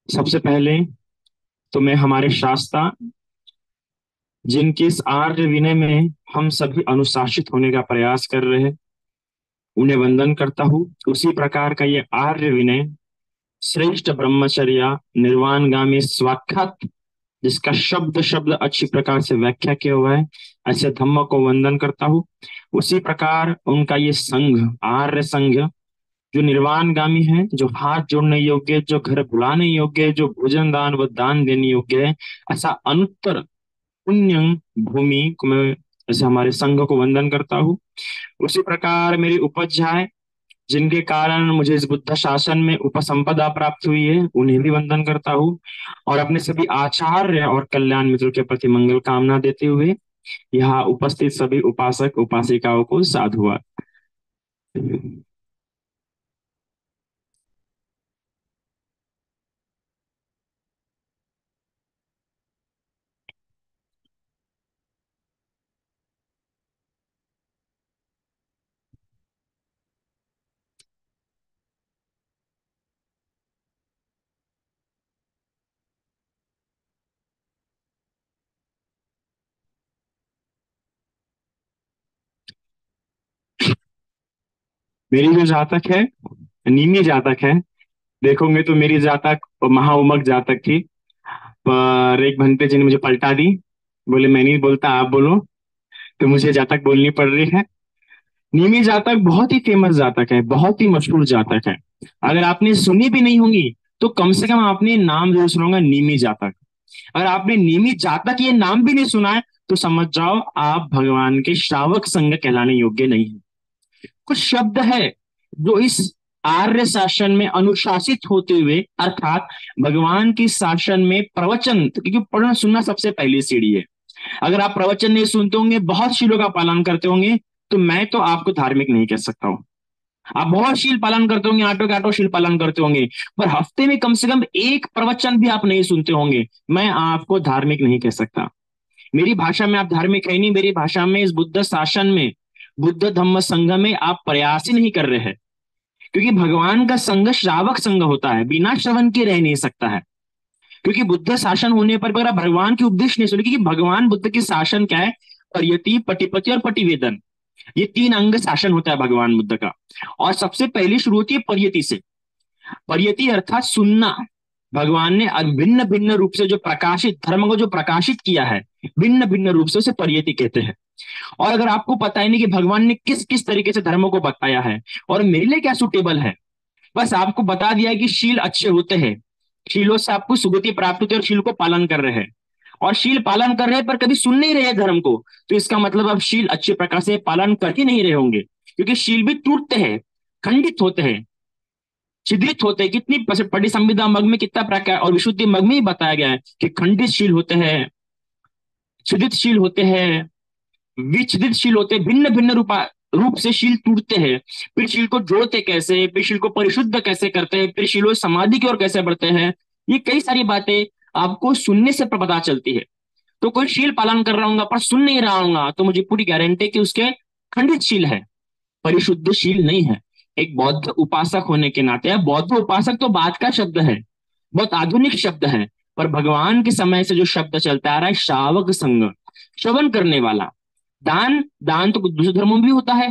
सबसे पहले तो मैं हमारे शास्त्रा, जिनके इस आर्य विनय में हम सभी अनुशासित होने का प्रयास कर रहे हैं, उन्हें वंदन करता हूँ। उसी प्रकार का ये आर्य विनय श्रेष्ठ ब्रह्मचर्य निर्वाणगामी स्वाख्यात, जिसका शब्द शब्द अच्छी प्रकार से व्याख्या किया हुआ है, ऐसे धम्म को वंदन करता हूँ। उसी प्रकार उनका ये संघ, आर्य संघ, जो निर्वाणगामी है, जो हाथ जोड़ने योग्य, जो घर बुलाने योग्य, जो भोजन दान व दान देने योग्य है, ऐसा अनुत्तर पुण्य भूमि को मैं ऐसे हमारे संघ को वंदन करता हूँ। उसी प्रकार मेरी उपध्याय, जिनके कारण मुझे इस बुद्ध शासन में उपसंपदा प्राप्त हुई है, उन्हें भी वंदन करता हूँ। और अपने सभी आचार्य और कल्याण मित्रों के प्रति मंगल कामना देते हुए यहाँ उपस्थित सभी उपासक उपासिकाओं को साधुवाद। मेरी जो जातक है, नीमी जातक है। देखोगे तो मेरी जातक महाउमक जातक थी, पर एक भंते जी ने मुझे पलटा दी। बोले मैं नहीं बोलता, आप बोलो। तो मुझे जातक बोलनी पड़ रही है। नीमी जातक बहुत ही फेमस जातक है, बहुत ही मशहूर जातक है। अगर आपने सुनी भी नहीं होंगी तो कम से कम आपने नाम जरूर सुना होगा, नीमी जातक। अगर आपने नीमी जातक ये नाम भी नहीं सुना है तो समझ जाओ आप भगवान के श्रावक संग कहलाने योग्य नहीं है। कुछ शब्द है जो इस आर्य शासन में अनुशासित होते हुए, अर्थात भगवान की शासन में प्रवचन, क्योंकि पढ़ना सुनना सबसे पहली सीढ़ी है। अगर आप प्रवचन नहीं सुनते होंगे, बहुत शीलों का पालन करते होंगे, तो मैं तो आपको धार्मिक नहीं कह सकता हूँ। आप बहुत शील पालन करते होंगे, आटो के आटो शील पालन करते होंगे, पर हफ्ते में कम से कम एक प्रवचन भी आप नहीं सुनते होंगे, मैं आपको धार्मिक नहीं कह सकता। मेरी भाषा में आप धार्मिक है नहीं, मेरी भाषा में इस बुद्ध शासन में, बुद्ध धम्म संघ में आप प्रयास ही नहीं कर रहे हैं। क्योंकि भगवान का संघ श्रावक संघ होता है, बिना श्रवण के रह नहीं सकता है। क्योंकि बुद्ध शासन होने पर अगर आप भगवान की उपदेश नहीं सुने, क्योंकि भगवान बुद्ध की शासन क्या है? परियति, पटिपति और पटिवेदन, ये तीन अंग शासन होता है भगवान बुद्ध का। और सबसे पहली शुरू होती है परियति से। परियति अर्थात सुनना। भगवान ने भिन्न भिन्न रूप से जो प्रकाशित धर्म को जो प्रकाशित किया है, भिन्न भिन्न रूप से उसे परियति कहते हैं। और अगर आपको पता ही नहीं कि भगवान ने किस किस तरीके से धर्मों को बताया है और मेरे लिए क्या सुटेबल है, बस आपको बता दिया है कि शील अच्छे होते हैं, शीलों से आपको सुगति प्राप्त होती है और शील को पालन कर रहे हैं। और शील पालन कर रहे हैं पर कभी सुन नहीं रहे धर्म को, तो इसका मतलब आप शील अच्छे प्रकार से पालन कर ही नहीं रहे होंगे। क्योंकि शील भी टूटते हैं, खंडित होते हैं, छिद्रित होते हैं। कितनी पढ़ी संविदा मग में कितना प्रकार, और विशुद्धि मग में ही बताया गया है कि खंडित शील होते हैं, छिद्रित शील होते हैं, विच्छिदित शील होते हैं, भिन्न भिन्न रूप से शील टूटते हैं। फिर शील को जोड़ते कैसे, फिर शील को परिशुद्ध कैसे करते हैं, फिर शील समाधि की ओर कैसे बढ़ते हैं, ये कई सारी बातें आपको सुनने से पता चलती है। तो कोई शील पालन कर रहा हूँ पर सुन नहीं रहा हूँ, तो मुझे पूरी गारंटी है कि उसके खंडित शील है, परिशुद्ध शील नहीं है। एक बौद्ध उपासक होने के नाते, बौद्ध उपासक तो बात का शब्द है, बहुत आधुनिक शब्द है, पर भगवान के समय से जो शब्द चलता आ रहा है श्रावक संग, श्रवण करने वाला। दान, दान तो दूसरे धर्मों में भी होता है,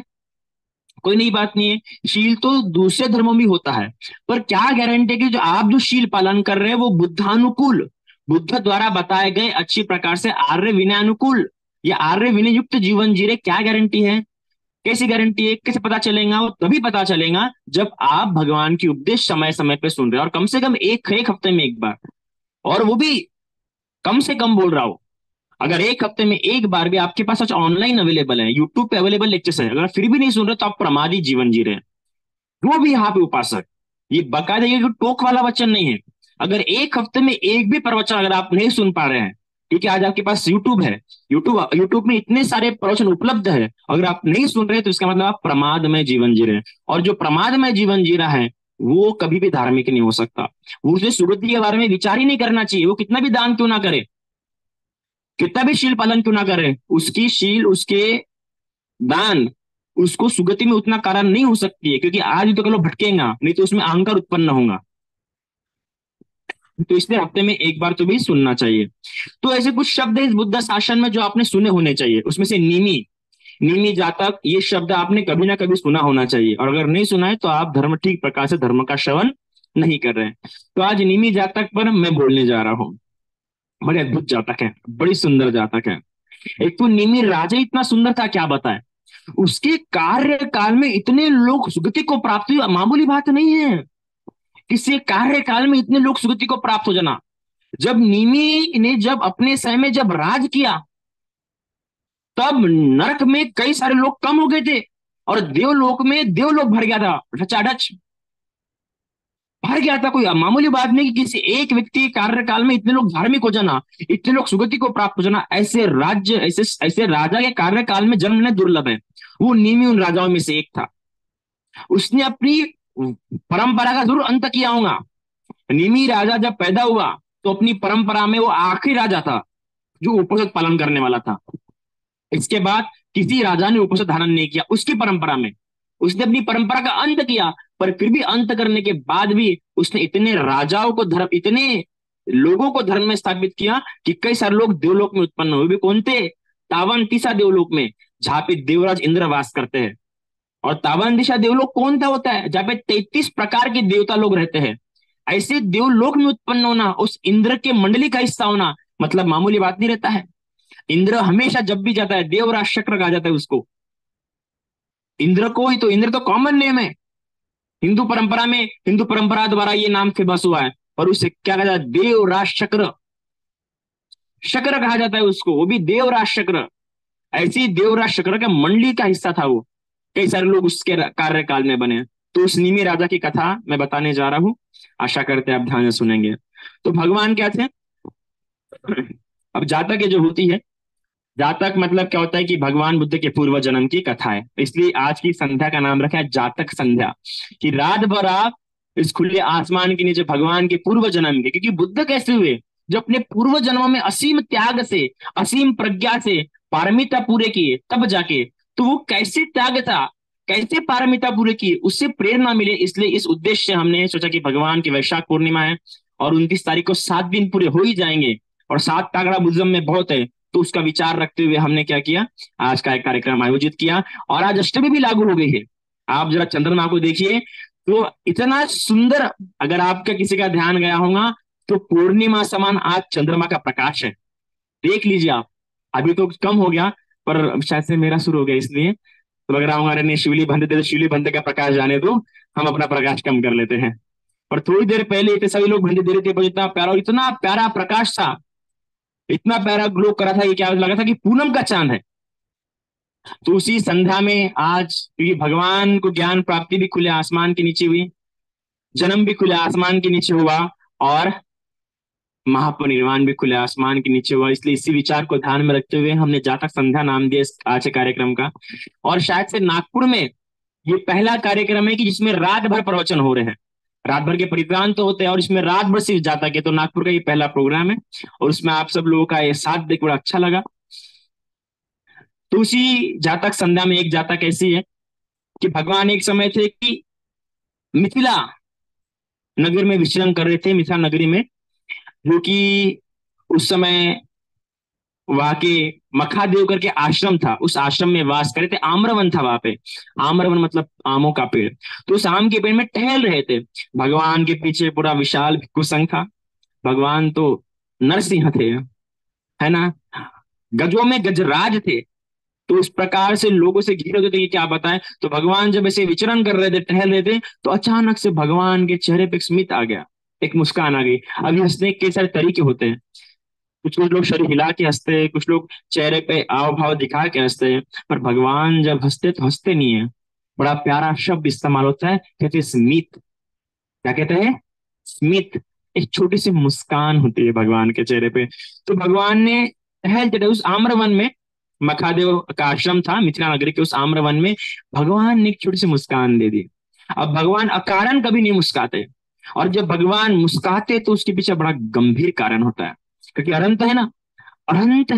कोई नई बात नहीं है। शील तो दूसरे धर्मों में भी होता है, पर क्या गारंटी है कि जो आप जो शील पालन कर रहे हैं वो बुद्धानुकूल, बुद्ध द्वारा बताए गए अच्छी प्रकार से आर्य विनय अनुकूल या आर्य विनय युक्त जीवन जी रहे? क्या गारंटी है? कैसी गारंटी है? कैसे पता चलेगा? वो तभी पता चलेगा जब आप भगवान की उपदेश समय समय पे सुन रहे हो, और कम से कम एक एक हफ्ते में एक बार, और वो भी कम से कम बोल रहा हो। अगर एक हफ्ते में एक बार भी आपके पास आज ऑनलाइन अवेलेबल है, यूट्यूब पे अवेलेबल लेक्चर्स है, अगर फिर भी नहीं सुन रहे तो आप प्रमादी जीवन जी रहे हैं। वो भी यहाँ पे उपासक, ये बकायदा, ये टोक वाला वचन नहीं है। अगर एक हफ्ते में एक भी प्रवचन अगर आप नहीं सुन पा रहे हैं, क्योंकि आज आपके पास यूट्यूब है, यूट्यूब यूट्यूब में इतने सारे प्रवचन उपलब्ध है, अगर आप नहीं सुन रहे तो इसका मतलब आप प्रमाद में जीवन जी रहे हैं। और जो प्रमाद में जीवन जी रहा है वो कभी भी धार्मिक नहीं हो सकता। वो उसे सुगति के बारे में विचार ही नहीं करना चाहिए, वो कितना भी दान क्यों ना करे, कितना भी शील पालन क्यों ना करे, उसकी शील, उसके दान उसको सुगति में उतना कारण नहीं हो सकती है। क्योंकि आज तो कल वो भटकेगा, नहीं तो उसमें अहंकार उत्पन्न होगा। तो इसलिए हफ्ते में एक बार तो भी सुनना चाहिए। तो ऐसे कुछ शब्द है इस बुद्ध शासन में जो आपने सुने होने चाहिए, उसमें से निमी, निमी जातक, ये शब्द आपने कभी ना कभी सुना होना चाहिए, और अगर नहीं सुना है तो आप धर्म ठीक प्रकार से धर्म का श्रवण नहीं कर रहे हैं। तो आज निमी जातक पर मैं बोलने जा रहा हूँ। बड़े अद्भुत जातक है, बड़ी सुंदर जातक है। एक तो निमी राजा इतना सुंदर था, क्या बताए, उसके कार्यकाल में इतने लोग सुगति को प्राप्त हुए, मामूली बात नहीं है। किसी कार्यकाल में इतने लोग सुगति को प्राप्त हो जाना। जब निमी ने जब अपने समय में जब राज किया, तब नरक में कई सारे लोग कम हो गए थे, और देवलोक में देवलोक भर गया था, ढचाढच भर गया था। कोई मामूली बात नहीं कि किसी एक व्यक्ति के कार्यकाल में इतने लोग धार्मिक हो जाना, इतने लोग सुगति को प्राप्त हो जाना। ऐसे राज्य, ऐसे ऐसे राजा के कार्यकाल में जन्म लेना दुर्लभ है। वो निमी उन राजाओं में से एक था। उसने अपनी परंपरा का जरूर अंत किया होगा। निमी राजा जब पैदा हुआ तो अपनी परंपरा में वो आखिरी राजा था जो उपनिषद पालन करने वाला था। इसके बाद किसी राजा ने उपनिषद धारण नहीं किया उसकी परंपरा में। उसने अपनी परंपरा का अंत किया, पर फिर भी अंत करने के बाद भी उसने इतने राजाओं को धर्म, इतने लोगों को धर्म में स्थापित किया कि कई सारे लोग देवलोक में उत्पन्न हुए। भी कौन थे? तावन तीसा देवलोक में, जहां पे देवराज इंद्र वास करते हैं। और तावन दिशा देवलोक कौन सा होता है? जहाँ पे 33 प्रकार के देवता लोग रहते हैं। ऐसे देवलोक में उत्पन्न होना, उस इंद्र के मंडली का हिस्सा होना, मतलब मामूली बात नहीं रहता है। इंद्र हमेशा जब भी जाता है, देवराज चक्र कहा जाता है उसको। इंद्र को ही तो, इंद्र तो कॉमन नेम है हिंदू परंपरा में, हिंदू परंपरा द्वारा ये नाम फेमस हुआ है। और उसे क्या कहा जाता है? देवराज चक्र, चक्र कहा जाता है उसको, वो भी देवराज चक्र। ऐसी देवराज चक्र का मंडली का हिस्सा था वो। कई सारे लोग उसके कार्यकाल में बने। तो उस निमि राजा की कथा मैं बताने जा रहा हूं, आशा करते हैं आप ध्यान से सुनेंगे। तो भगवान क्या थे? अब जातक ये जो होती है, जातक मतलब क्या होता है कि भगवान बुद्ध के पूर्व जन्म की कथा है। इसलिए आज की संध्या का नाम रखा है जातक संध्या, कि रात भर आप इस खुले आसमान के नीचे भगवान के पूर्व जन्म के, क्योंकि बुद्ध कैसे हुए? जो अपने पूर्व जन्मों में असीम त्याग से, असीम प्रज्ञा से पारमिता पूरे किए, तब जाके। तो वो कैसे त्याग था, कैसे पारमिता पूरे किए, उससे प्रेरणा मिले। इसलिए इस उद्देश्य से हमने सोचा कि भगवान की वैशाख पूर्णिमा है और 29 तारीख को 7 दिन पूरे हो ही जाएंगे, और 7 तागड़ा बुद्धिज्म में बहुत है। तो उसका विचार रखते हुए हमने क्या किया, आज का एक कार्यक्रम आयोजित किया। और आज अष्टमी भी लागू हो गई है। आप जरा चंद्रमा को देखिए, तो इतना सुंदर, अगर आपका किसी का ध्यान गया होगा तो पूर्णिमा समान आज चंद्रमा का प्रकाश है। देख लीजिए आप। अभी तो कम हो गया, पर शायद से मेरा शुरू हो गया, इसलिए तो लग रहा होगा अरे नहीं, शिवली बंद दे, शिवली बंद का प्रकाश जाने दो, हम अपना प्रकाश कम कर लेते हैं। पर थोड़ी देर पहले इतने सभी लोग बंद दे रहे थे, पर इतना प्यारा प्रकाश था, इतना प्यारा ग्लो करा था, ये क्या लगा था कि पूनम का चांद है। तो उसी संध्या में आज, क्योंकि भगवान को ज्ञान प्राप्ति भी खुले आसमान के नीचे हुई, जन्म भी खुले आसमान के नीचे हुआ, और महापरिनिर्वाण भी खुले आसमान के नीचे हुआ। इसलिए इसी विचार को ध्यान में रखते हुए हमने जातक संध्या नाम दिया इस आज के कार्यक्रम का। और शायद से नागपुर में ये पहला कार्यक्रम है कि जिसमें रात भर प्रवचन हो रहे हैं। रात भर के परित्राण तो होते हैं, और इसमें रात भर सिर्फ जातक है। तो नागपुर का ये पहला प्रोग्राम है, और उसमें आप सब लोगों का ये साथ देख बड़ा अच्छा लगा। तो उसी जातक संध्या में एक जातक ऐसी है कि भगवान एक समय थे कि मिथिला नगर में विचरण कर रहे थे, मिथिला नगरी में, जो कि उस समय वहां के मखादेव करके आश्रम था, उस आश्रम में वास करे थे। आम्रवन था वहां पे, आम्रवन मतलब आमों का पेड़। तो उस आम के पेड़ में टहल रहे थे। भगवान के पीछे पूरा विशाल भिक्षु संघ था। भगवान तो नरसिंह थे, है ना, गजों में गजराज थे। तो उस प्रकार से लोगों से घिरे होते थे कि क्या बताएं। तो भगवान जब ऐसे विचरण कर रहे थे, टहल रहे थे, तो अचानक से भगवान के चेहरे पे एक स्मित आ गया, एक मुस्कान आ गई। अभी हंसने के कई सारे तरीके होते हैं। कुछ कुछ लोग शरीर हिला के हंसते हैं, कुछ लोग चेहरे पे आव भाव दिखा के हंसते हैं, पर भगवान जब हंसते तो हंसते नहीं है। बड़ा प्यारा शब्द इस्तेमाल होता है, कहते हैं स्मित। क्या कहते हैं? स्मित। एक छोटी सी मुस्कान होती है भगवान के चेहरे पे। तो भगवान ने टहल चले उस आम्रवन में, मखादेव का आश्रम था मिथिला नगरी के उस आम्रवन में, भगवान ने एक छोटी सी मुस्कान दे दी। अब भगवान अकारण कभी नहीं मुस्काते, और जब भगवान मुस्काते तो उसके पीछे बड़ा गंभीर कारण होता है, क्योंकि अनंत है ना, अनंत है।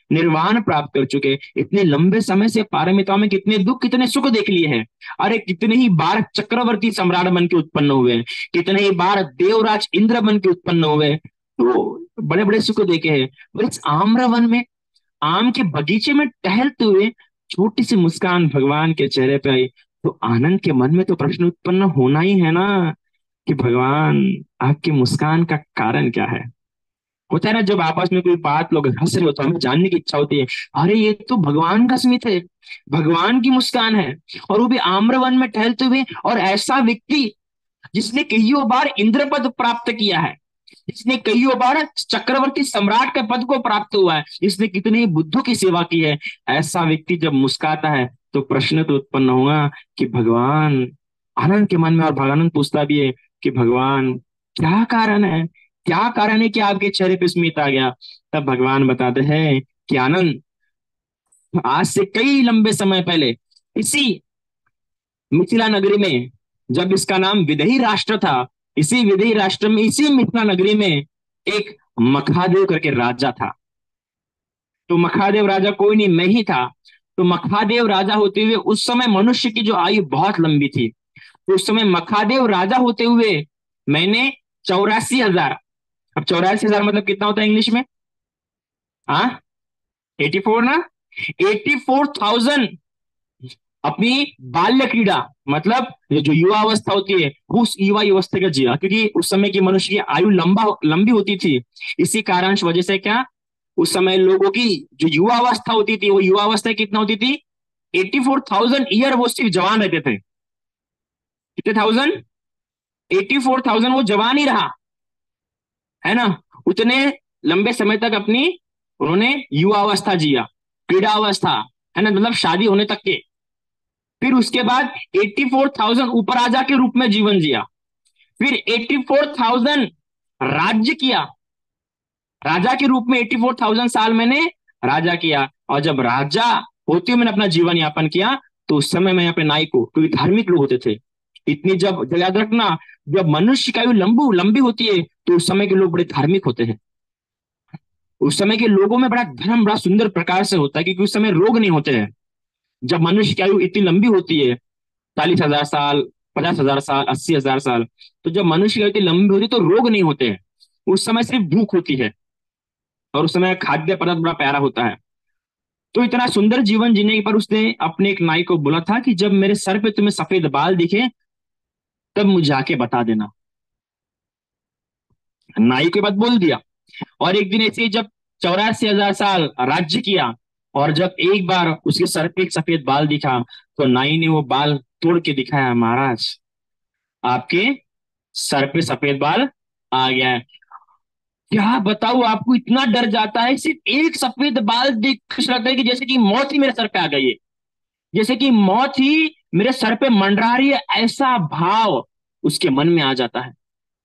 निर्वाण प्राप्त कर चुके, इतने लंबे समय से पारमिताओं में कितने दुख कितने सुख देख लिए हैं। अरे कितने ही बार चक्रवर्ती सम्राट बन के उत्पन्न हुए, कितने ही बार देवराज इंद्र बन के उत्पन्न हुए, तो बड़े बड़े सुख देखे हैं। और इस आम्रवन में, आम के बगीचे में टहलते हुए छोटी सी मुस्कान भगवान के चेहरे पे आई, तो आनंद के मन में तो प्रश्न उत्पन्न होना ही है ना कि भगवान, आपकी मुस्कान का कारण क्या है। होता है ना, जब आपस में कोई बात लोग हंस रहे हो तो हमें जानने की इच्छा होती है, अरे ये तो भगवान का स्मित है, भगवान की मुस्कान है, और वो भी आम्रवन में टहलते हुए, और ऐसा व्यक्ति जिसने कईयों बार इंद्र पद प्राप्त किया है, जिसने कईयों बार चक्रवर्ती सम्राट के पद को प्राप्त हुआ है, जिसने कितने बुद्धों की सेवा की है, ऐसा व्यक्ति जब मुस्काता है तो प्रश्न तो उत्पन्न होगा कि भगवान, आनंद के मन में। और भगवान पूछता भी है कि भगवान, क्या कारण है, क्या कारण है कि आपके चेहरे पे स्मित आ गया। तब भगवान बताते हैं कि आनंद, आज से कई लंबे समय पहले इसी मिथिला नगरी में, जब इसका नाम विदेही राष्ट्र था, इसी विदेही राष्ट्र में, इसी मिथिला नगरी में एक मखादेव करके राजा था। तो मखादेव राजा कोई नहीं, मैं ही था। तो मखादेव राजा होते हुए उस समय मनुष्य की जो आयु बहुत लंबी थी, तो उस समय मखादेव राजा होते हुए मैंने 84,000, अब 84,000 मतलब कितना होता है इंग्लिश में? हाँ, 84 ना, 84,000 अपनी बाल्य क्रीड़ा, मतलब जो युवा अवस्था होती है, उस युवा अवस्था का जिया, क्योंकि उस समय की मनुष्य की आयु लंबी होती थी। इसी कारण वजह से क्या, उस समय लोगों की जो युवा अवस्था होती थी, वो युवा अवस्था कितना होती थी? 84,000 ईयर वो सिर्फ जवान रहते थे। कितने थाउजेंड? 84,000 वो जवान ही रहा, है ना। उतने लंबे समय तक अपनी उन्होंने युवा अवस्था जिया, क्रीड़ा अवस्था, है ना, मतलब शादी होने तक के। फिर उसके बाद 84,000 ऊपर राजा के रूप में जीवन जिया। फिर 84,000 राज्य किया, राजा के रूप में 84,000 साल मैंने राजा किया। और जब राजा होते हुए मैंने अपना जीवन यापन किया, तो उस समय मैं यहाँ पे नाई को, क्योंकि धार्मिक लोग होते थे इतनी, जब याद रखना, जब मनुष्य की आयु लंबी होती है तो उस समय के लोग बड़े धार्मिक होते हैं। उस समय के लोगों में बड़ा धर्म बड़ा सुंदर प्रकार से होता है, क्योंकि उस समय रोग नहीं होते हैं। जब मनुष्य की आयु इतनी लंबी होती है, 40,000 साल, 50,000 साल, 80,000 साल, तो जब मनुष्य की आयु इतनी लंबी होती है तो रोग नहीं होते हैं। उस समय सिर्फ भूख होती है, और उस समय खाद्य पदार्थ बड़ा प्यारा होता है। तो इतना सुंदर जीवन जीने पर उसने अपने एक नाई को बोला था कि जब मेरे सर पे तुम्हें सफेद बाल दिखे तब मुझे आके बता देना। नाई के बाद बोल दिया। और एक दिन ऐसे ही जब 84,000 साल राज्य किया, और जब एक बार उसके सर पे एक सफेद बाल दिखा, तो नाई ने वो बाल तोड़ के दिखाया, महाराज आपके सर पे सफेद बाल आ गया है। क्या बताऊं, आपको इतना डर जाता है, सिर्फ एक सफेद बाल देख कुछ लगता है कि जैसे कि मौत ही मेरे सर पे आ गई है, जैसे कि मौत ही मेरे सर पे मंडरा रही है, ऐसा भाव उसके मन में आ जाता है।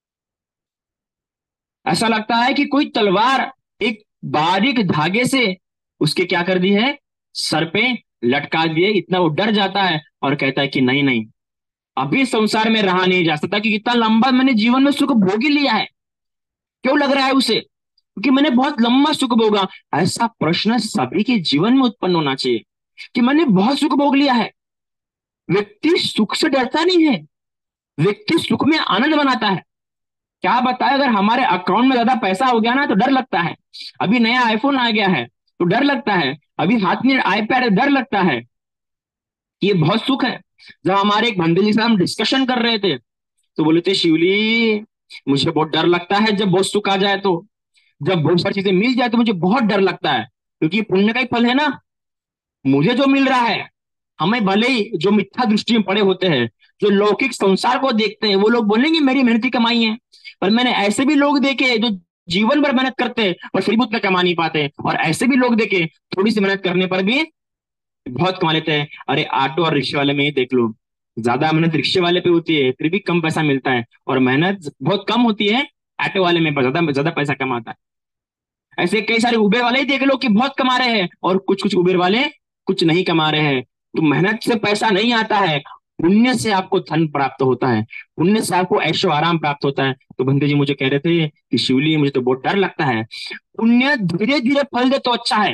ऐसा लगता है कि कोई तलवार एक बारीक धागे से उसके क्या कर दी है, सर पे लटका दिए। इतना वो डर जाता है और कहता है कि नहीं नहीं, अभी संसार में रहा नहीं जा सकता, कि इतना लंबा मैंने जीवन में सुख भोग ही लिया है। क्यों लग रहा है उसे? क्योंकि मैंने बहुत लंबा सुख भोगा। ऐसा प्रश्न सभी के जीवन में उत्पन्न होना चाहिए कि मैंने बहुत सुख भोग लिया है। व्यक्ति सुख से डरता नहीं है, व्यक्ति सुख में आनंद बनाता है। क्या बताए, अगर हमारे अकाउंट में ज्यादा पैसा हो गया ना तो डर लगता है। अभी नया आईफोन आ गया है तो डर लगता है, अभी हाथ में आईपैड है, डर लगता है कि ये बहुत सुख है। जब हमारे एक बंदे जी से हम डिस्कशन कर रहे थे, तो बोले थे, शिवली मुझे बहुत डर लगता है जब बहुत सुख आ जाए, तो जब बहुत सारी चीजें मिल जाए तो मुझे बहुत डर लगता है, क्योंकि ये पुण्य का ही फल है ना। मुझे जो मिल रहा है, हमें भले ही जो मिथ्या दृष्टि में पड़े होते हैं, जो लौकिक संसार को देखते हैं, वो लोग बोलेंगे मेरी मेहनती कमाई है, पर मैंने ऐसे भी लोग देखे जो जीवन भर मेहनत करते हैं पर फिर भी उतना कमा नहीं पाते, और ऐसे भी लोग देखे थोड़ी सी मेहनत करने पर भी बहुत कमा लेते हैं। अरे ऑटो और रिक्शे वाले में ही देख लो, ज्यादा मेहनत रिक्शे वाले पे होती है फिर भी कम पैसा मिलता है, और मेहनत बहुत कम होती है ऑटो वाले में, पर ज्यादा ज्यादा पैसा कमाता है। ऐसे कई सारे उबेर वाले ही देख लो कि बहुत कमा रहे हैं, और कुछ कुछ उबेर वाले कुछ नहीं कमा रहे हैं। तो मेहनत से पैसा नहीं आता है, पुण्य से आपको धन प्राप्त होता है, पुण्य से आपको ऐशो आराम प्राप्त होता है। तो बंदे जी मुझे कह रहे थे कि शिवली मुझे तो बहुत डर लगता है, पुण्य धीरे धीरे फल दे तो अच्छा है,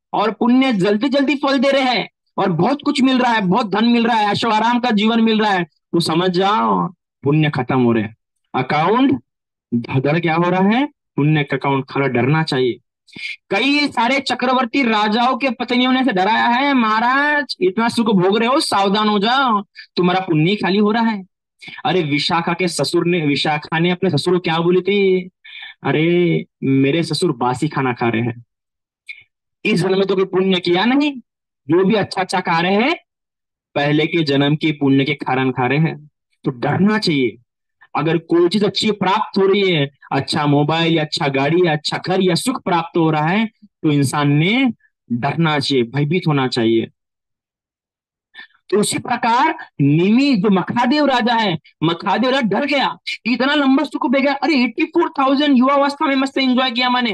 और पुण्य जल्दी जल्दी फल दे रहे हैं और बहुत कुछ मिल रहा है, बहुत धन मिल रहा है, ऐशो आराम का जीवन मिल रहा है, तो समझ जाओ पुण्य खत्म हो रहे हैं। अकाउंट धड़ क्या हो रहा है, पुण्य का अकाउंट खरा, डरना चाहिए। कई सारे चक्रवर्ती राजाओं के पत्नियों ने से डराया है, महाराज इतना सुख भोग रहे हो, सावधान हो जाओ, तुम्हारा पुण्य खाली हो रहा है। अरे विशाखा ने अपने ससुर को क्या बोली थी, अरे मेरे ससुर बासी खाना खा रहे हैं, इस जन्म में तो कोई पुण्य किया नहीं, जो भी अच्छा अच्छा खा रहे हैं पहले के जन्म के पुण्य के कारण खा रहे हैं। तो डरना चाहिए। अगर कोई चीज अच्छी प्राप्त हो रही है, अच्छा मोबाइल या अच्छा गाड़ी या अच्छा घर या सुख प्राप्त हो रहा है, तो इंसान ने डरना चाहिए, भयभीत होना चाहिए। तो उसी प्रकार निमि जो मखादेव राजा है, मखादेव राजा डर गया, इतना लंबा सुख बेगा, अरे 84,000 युवावस्था में मस्त एंजॉय किया मैंने।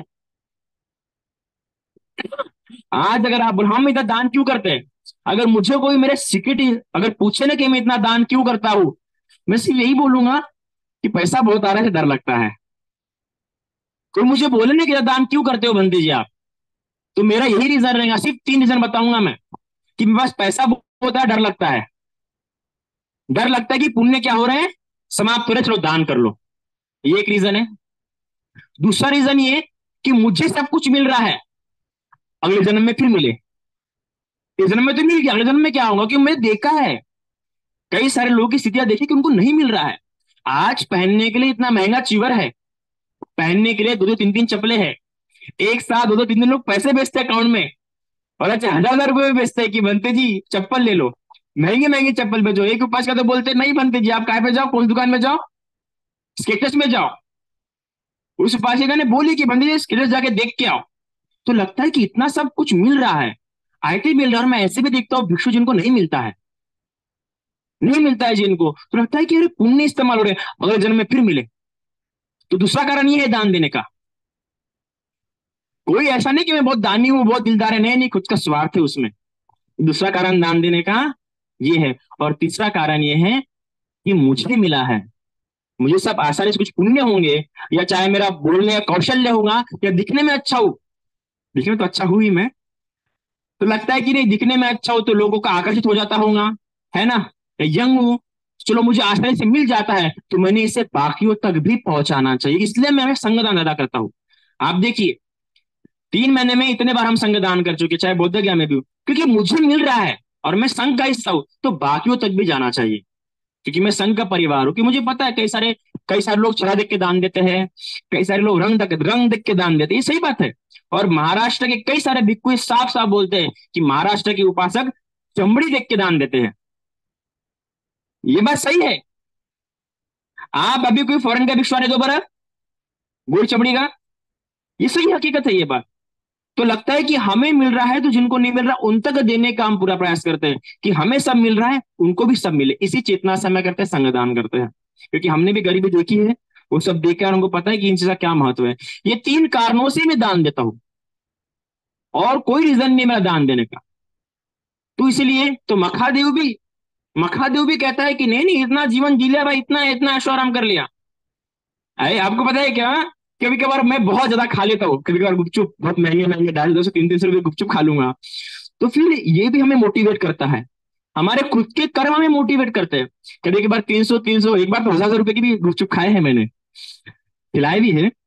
आज अगर आप हम इतना दान क्यों करते हैं, अगर मुझे कोई मेरे सीक्रेट अगर पूछे ना कि मैं इतना दान क्यों करता हूं, मैं सिर्फ यही बोलूंगा कि पैसा बहुत आ रहा है, डर लगता है। कोई मुझे बोले ना कि दान क्यों करते हो बंदी जी आप, तो मेरा यही रीजन रहेगा, सिर्फ 3 रीजन बताऊंगा मैं, कि मेरे पास पैसा बहुत है, डर लगता है। डर लगता है कि पुण्य क्या हो रहे हैं, समाप्त हो रहे, चलो दान कर लो, ये एक रीजन है। दूसरा रीजन ये कि मुझे सब कुछ मिल रहा है, अगले जन्म में फिर मिले, इस जन्म में तो मिल गया, अगले जन्म में क्या होगा, कि मैंने देखा है कई सारे लोगों की स्थितियां देखी कि उनको नहीं मिल रहा है। आज पहनने के लिए इतना महंगा चीवर है, पहनने के लिए दो दो तीन तीन चप्पलें हैं, एक साथ दो दो तीन तीन लोग पैसे बेचते हैं अकाउंट में, और अच्छा 1,000 रुपए में बेचते हैं कि बनते जी चप्पल ले लो, महंगे महंगे चप्पल बेचो, 1 रुपये का, तो बोलते नहीं बनते जी, आप कहाँ पे जाओ, कौन दुकान में जाओ, स्केचर्स में जाओ। उस उपासिका ने बोली कि बंदी जी स्केचर्स जाके देख के आओ। तो लगता है कि इतना सब कुछ मिल रहा है, आईटी मिल रहा है, और मैं ऐसे भी देखता हूँ भिक्षु जिनको नहीं मिलता है, नहीं मिलता है जिनको, तो लगता है कि अरे पुण्य इस्तेमाल हो रहे हैं, अगले जन्म में फिर मिले। तो दूसरा कारण ये है दान देने का। कोई ऐसा नहीं कि मैं बहुत दानी हूं, बहुत दिलदार है, नहीं नहीं, खुद का स्वार्थ है उसमें। दूसरा कारण दान देने का ये है। और तीसरा कारण ये है कि मुझे मिला है, मुझे सब आसानी से कुछ पुण्य होंगे, या चाहे मेरा बोलने का कौशल्य होगा, या दिखने में अच्छा हो, दिखने में तो अच्छा हूं ही मैं, तो लगता है कि नहीं दिखने में अच्छा हो तो लोगों का आकर्षित हो जाता होगा, है ना, यंग हूं, चलो मुझे आसानी से मिल जाता है, तो मैंने इसे बाकियों तक भी पहुंचाना चाहिए, इसलिए मैं संगदान अदा करता हूं। आप देखिए 3 महीने में इतने बार हम संगदान कर चुके, चाहे बोध गया में भी हूं, क्योंकि मुझे मिल रहा है और मैं संघ का हिस्सा हूं, तो बाकियों तक भी जाना चाहिए, क्योंकि मैं संघ का परिवार हूं, कि मुझे पता है कई सारे लोग चेहरा देख के दान देते हैं, कई सारे लोग रंग देख के दान देते हैं, ये सही बात है। और महाराष्ट्र के कई सारे भिक्खु साफ साफ बोलते हैं कि महाराष्ट्र के उपासक चमड़ी देख के दान देते हैं, ये बात सही है। आप अभी कोई फॉरेन का भिक्षु आने दो बरा, गोल चमड़ी का, ये सही हकीकत है ये बात। तो लगता है कि हमें मिल रहा है, तो जिनको नहीं मिल रहा उन तक देने का हम पूरा प्रयास करते हैं, कि हमें सब मिल रहा है उनको भी सब मिले, इसी चेतना से हमें करते हैं संगदान करते हैं, क्योंकि हमने भी गरीबी देखी है, वो सब देख कर उनको पता है कि इन चीज का क्या महत्व है। ये 3 कारणों से मैं दान देता हूं, और कोई रीजन नहीं मेरा दान देने का। तो इसलिए तो मखादेव भी कहता है कि नहीं नहीं, इतना जीवन जी लिया भाई, इतना इतना ऐशो आराम कर लिया। अरे आपको पता है क्या, कभी कभार मैं बहुत ज्यादा खा लेता हूँ, कभी कभार गुपचुप बहुत महंगे महंगे 250 300 300 रुपये गुपचुप खा लूंगा, तो फिर ये भी हमें मोटिवेट करता है, हमारे खुद के कर्म हमें मोटिवेट करते हैं। कभी कभार 300 300, एक बार तो 1,000 रुपए की भी गुपचुप खाए हैं मैंने, खिलाए भी है।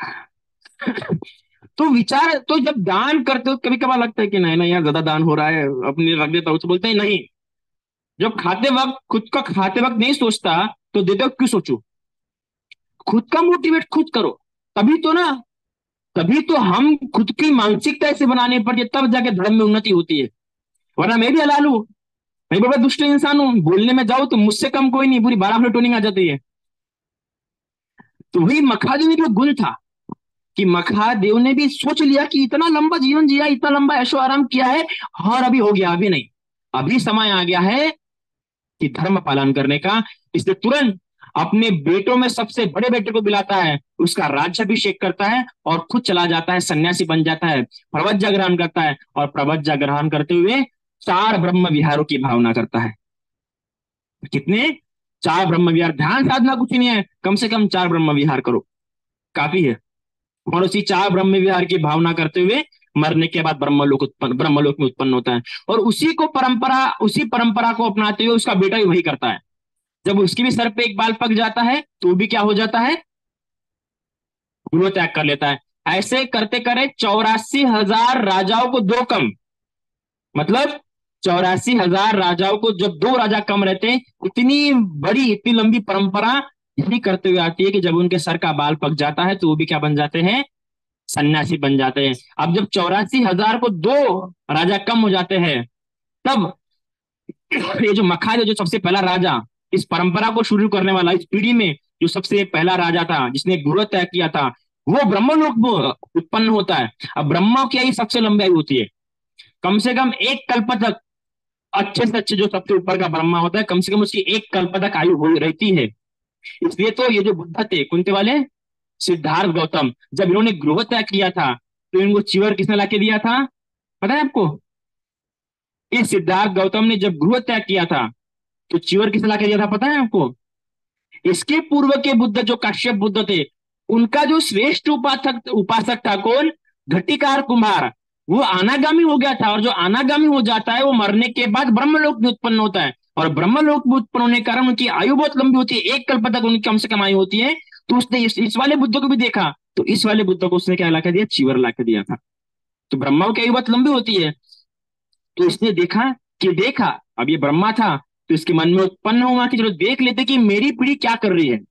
तो विचार, तो जब दान करते हो कभी कभार लगता है कि नहीं नहीं यार ज्यादा दान हो रहा है, अपने रख देता हूँ, तो बोलते हैं नहीं, जब खाते वक्त खुद का खाते वक्त नहीं सोचता, तो देते वक्त क्यों सोचू, खुद का मोटिवेट खुद करो, तभी तो ना, तभी तो हम खुद की मानसिकता ऐसे बनाने पड़ती है, तब जाके धर्म में उन्नति होती है। वरना मैं भी हलाल हूं, मैं बड़ा दुष्ट इंसान हूं, बोलने में जाओ तो मुझसे कम कोई नहीं, पूरी 12 टोनिंग आ जाती है। तो वही मखादेव में भी गुण था, कि मखादेव ने भी सोच लिया कि इतना लंबा जीवन जिया, इतना लंबा ऐशो आराम किया है, और अभी हो गया, अभी नहीं, अभी समय आ गया है कि धर्म पालन करने का। इसलिए तुरंत अपने बेटों में सबसे बड़े बेटे को बुलाता है, उसका राज्याभिषेक करता है, और खुद चला जाता है, सन्यासी बन जाता है, प्रवज्जा ग्रहण करता है, और प्रवज्जा ग्रहण करते हुए 4 ब्रह्म विहारों की भावना करता है। कितने, 4 ब्रह्म विहार, ध्यान साधना कुछ नहीं है, कम से कम 4 ब्रह्म विहार करो, काफी है। और उसी 4 ब्रह्म विहार की भावना करते हुए मरने के बाद ब्रह्मलोक में उत्पन्न होता है। और उसी परंपरा को अपनाते हुए उसका बेटा भी वही करता है। जब उसके भी सर पे एक बाल पक जाता है तो वो भी क्या हो जाता है, गृह त्याग कर लेता है। ऐसे करते करे 84,000 राजाओं को दो कम, मतलब 84,000 राजाओं को जब दो राजा कम रहते हैं, इतनी बड़ी इतनी लंबी परंपरा यही करते हुए आती है कि जब उनके सर का बाल पक जाता है तो वो भी क्या बन जाते हैं, सन्यासी बन जाते हैं। अब जब 84,000 को दो राजा कम हो जाते हैं, तब ये जो मखाद है, जो सबसे पहला राजा, इस परंपरा को शुरू करने वाला, इस पीढ़ी में जो सबसे पहला राजा था जिसने गुरु तय किया था, वो ब्रह्मलोक में उत्पन्न होता है। अब ब्रह्मा की आयु सबसे लंबी आयु होती है, कम से कम एक कल्प तक। अच्छे से अच्छे जो सबसे ऊपर का ब्रह्मा होता है, कम से कम उसकी एक कल्प तक आयु हो रहती है। इसलिए तो ये जो बुद्ध थे, कुंते वाले सिद्धार्थ गौतम, जब इन्होंने गृह तय किया था तो इनको चिवर किसने लाके दिया था, पता है आपको? इस सिद्धार्थ गौतम ने जब गृह त्याग किया था तो चिवर किसने लाके दिया था, पता है आपको? इसके पूर्व के बुद्ध जो काश्यप बुद्ध थे, उनका जो श्रेष्ठ उपासक उपासक था कौन, घटिकार कुम्हार, वो अनागामी हो गया था। और जो अनागामी हो जाता है वो मरने के बाद ब्रह्मलोक में उत्पन्न होता है। और ब्रह्मलोक में उत्पन्न होने के कारण उनकी आयु बहुत लंबी होती है, एक कल्प तक उनकी कम से कम आयु होती है। तो उसने इस वाले बुद्ध को भी देखा, तो इस वाले बुद्ध को उसने क्या ला के दिया, चीवर ला के दिया था। तो ब्रह्मा की आयु बहुत लंबी होती है। तो इसने देखा कि देखा, अब ये ब्रह्मा था तो इसके मन में उत्पन्न हुआ कि चलो देख लेते कि मेरी पीढ़ी क्या कर रही है।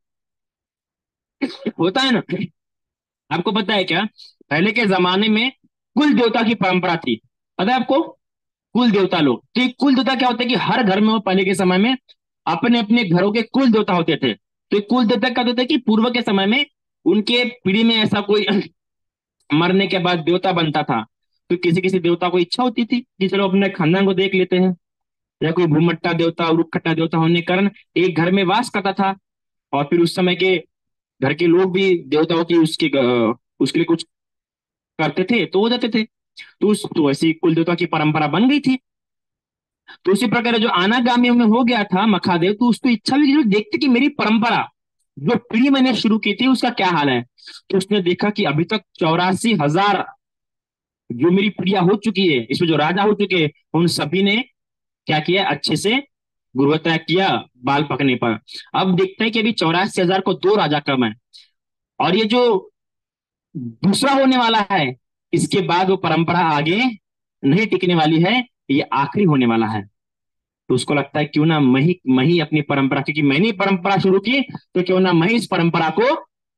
होता है ना, आपको पता है क्या, पहले के जमाने में कुल देवता की परंपरा थी, पता है आपको? कुल देवता लोग, तो ये कुल देवता क्या होता है कि हर घर में वो पहले के समय में अपने अपने घरों के कुल देवता होते थे। तो ये कुल देवता क्या होता है कि पूर्व के समय में उनके पीढ़ी में ऐसा कोई मरने के बाद देवता बनता था। तो किसी किसी देवता को इच्छा होती थी कि चलो अपने खानदान को देख लेते हैं, या कोई भूमट्टा देवता, उरुखट्टा देवता होने के कारण एक घर में वास करता था। और फिर उस समय के घर के लोग भी देवताओं की उसके लिए कुछ करते थे तो हो जाते थे। तो ऐसी कुल देवता की परंपरा बन गई थी। तो उसी प्रकार जो अनागामियों में हो गया था मखादेव, तो उसको इच्छा भी देखते कि मेरी परंपरा जो पीढ़ी मैंने शुरू की थी उसका क्या हाल है। तो उसने देखा कि अभी तक 84,000 जो मेरी पीढ़ियां हो चुकी है, इसमें जो राजा हो चुके हैं, उन सभी ने क्या किया, अच्छे से गुरु त्याग किया बाल पकने पर। अब देखते हैं कि अभी 84,000 को दो राजा कम है। और ये जो दूसरा होने वाला है, इसके बाद वो परंपरा आगे नहीं टिकने वाली है, ये आखिरी होने वाला है। तो उसको लगता है क्यों ना मैं ही अपनी परंपरा, क्योंकि मैंने परंपरा शुरू की, तो क्यों ना मैं इस परंपरा को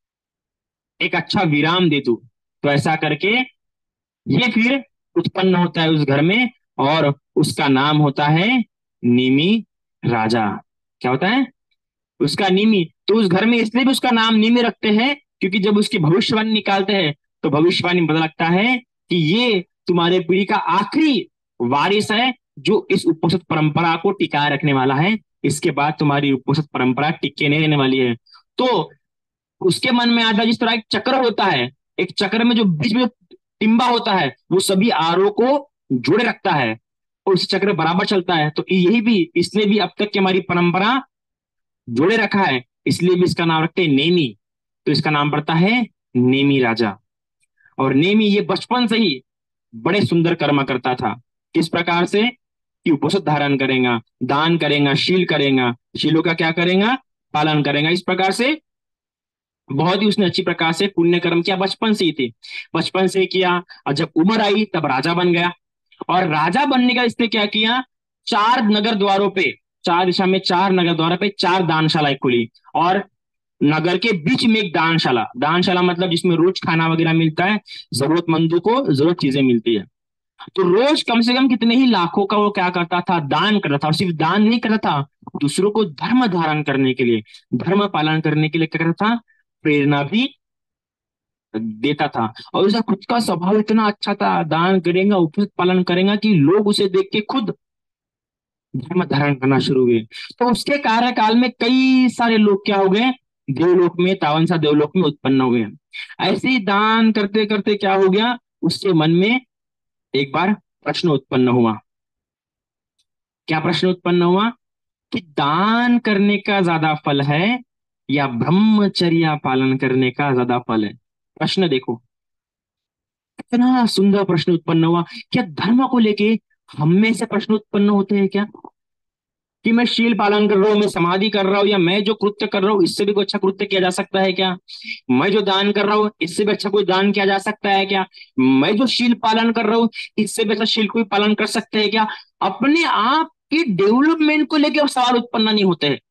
एक अच्छा विराम दे दूं। तो ऐसा करके ये फिर उत्पन्न होता है उस घर में, और उसका नाम होता है निमि राजा। क्या होता है उसका, निमि। तो उस घर में इसलिए भी उसका नाम निमि रखते हैं क्योंकि जब उसकी भविष्यवाणी निकालते हैं तो भविष्यवाणी में पता लगता है कि ये तुम्हारे पीढ़ी का आखिरी वारिस है जो इस उपोषित परंपरा को टिकाए रखने वाला है। इसके बाद तुम्हारी उपोषित परंपरा टिके नहीं रहने वाली है। तो उसके मन में आता है, जिस तरह एक चक्र होता है, एक चक्र में जो बीच में टिम्बा होता है वो सभी आरों को जोड़े रखता है और उस चक्र बराबर चलता है। तो यही भी, इसने भी अब तक की हमारी परंपरा जोड़े रखा है, इसलिए भी इसका नाम रखते हैं नेमी। तो इसका नाम पड़ता है नेमी राजा। और नेमी ये बचपन से ही बड़े सुंदर कर्म करता था। किस प्रकार से कि उपवास धारण करेगा, दान करेगा, शील करेगा, शीलों का क्या करेगा, पालन करेगा। इस प्रकार से बहुत ही उसने अच्छी प्रकार से पुण्य कर्म किया, बचपन से ही थे, बचपन से ही किया। और जब उम्र आई तब राजा बन गया। और राजा बनने का इसने क्या किया, चार नगर द्वारों पे, चार दिशा में चार नगर द्वारों पे चार दानशालाएं खुली। और नगर के बीच में एक दानशाला, दानशाला मतलब जिसमें रोज खाना वगैरह मिलता है, जरूरतमंदों को जरूरत चीजें मिलती है। तो रोज कम से कम कितने ही लाखों का वो क्या करता था, दान करता था। और सिर्फ दान नहीं करता था, दूसरों को धर्म धारण करने के लिए, धर्म पालन करने के लिए क्या करता था, प्रेरणा भी देता था। और उसका खुद का स्वभाव इतना अच्छा था, दान करेगा, उपयुक्त पालन करेगा कि लोग उसे देख के खुद धर्म धारण करना शुरू हुए। तो उसके कार्यकाल में कई सारे लोग क्या हो गए, देवलोक में, तावनसा देवलोक में उत्पन्न हो गए। ऐसे ही दान करते करते क्या हो गया, उसके मन में एक बार प्रश्न उत्पन्न हुआ। क्या प्रश्न उत्पन्न हुआ कि दान करने का ज्यादा फल है या ब्रह्मचर्या पालन करने का ज्यादा फल है। प्रश्न देखो, इतना सुंदर प्रश्न उत्पन्न हुआ। क्या धर्म को लेके हम में से प्रश्न उत्पन्न होते हैं क्या, कि मैं शील पालन कर रहा हूँ, मैं समाधि कर रहा हूँ, या मैं जो कृत्य कर रहा हूँ इससे भी कोई अच्छा कृत्य किया जा सकता है क्या, मैं जो दान कर रहा हूँ इससे भी अच्छा कोई दान किया जा सकता है क्या, मैं जो शील पालन कर रहा हूँ इससे भी अच्छा शील कोई पालन कर सकते हैं क्या। अपने आप के डेवलपमेंट को लेकर सवाल उत्पन्न नहीं होते हैं।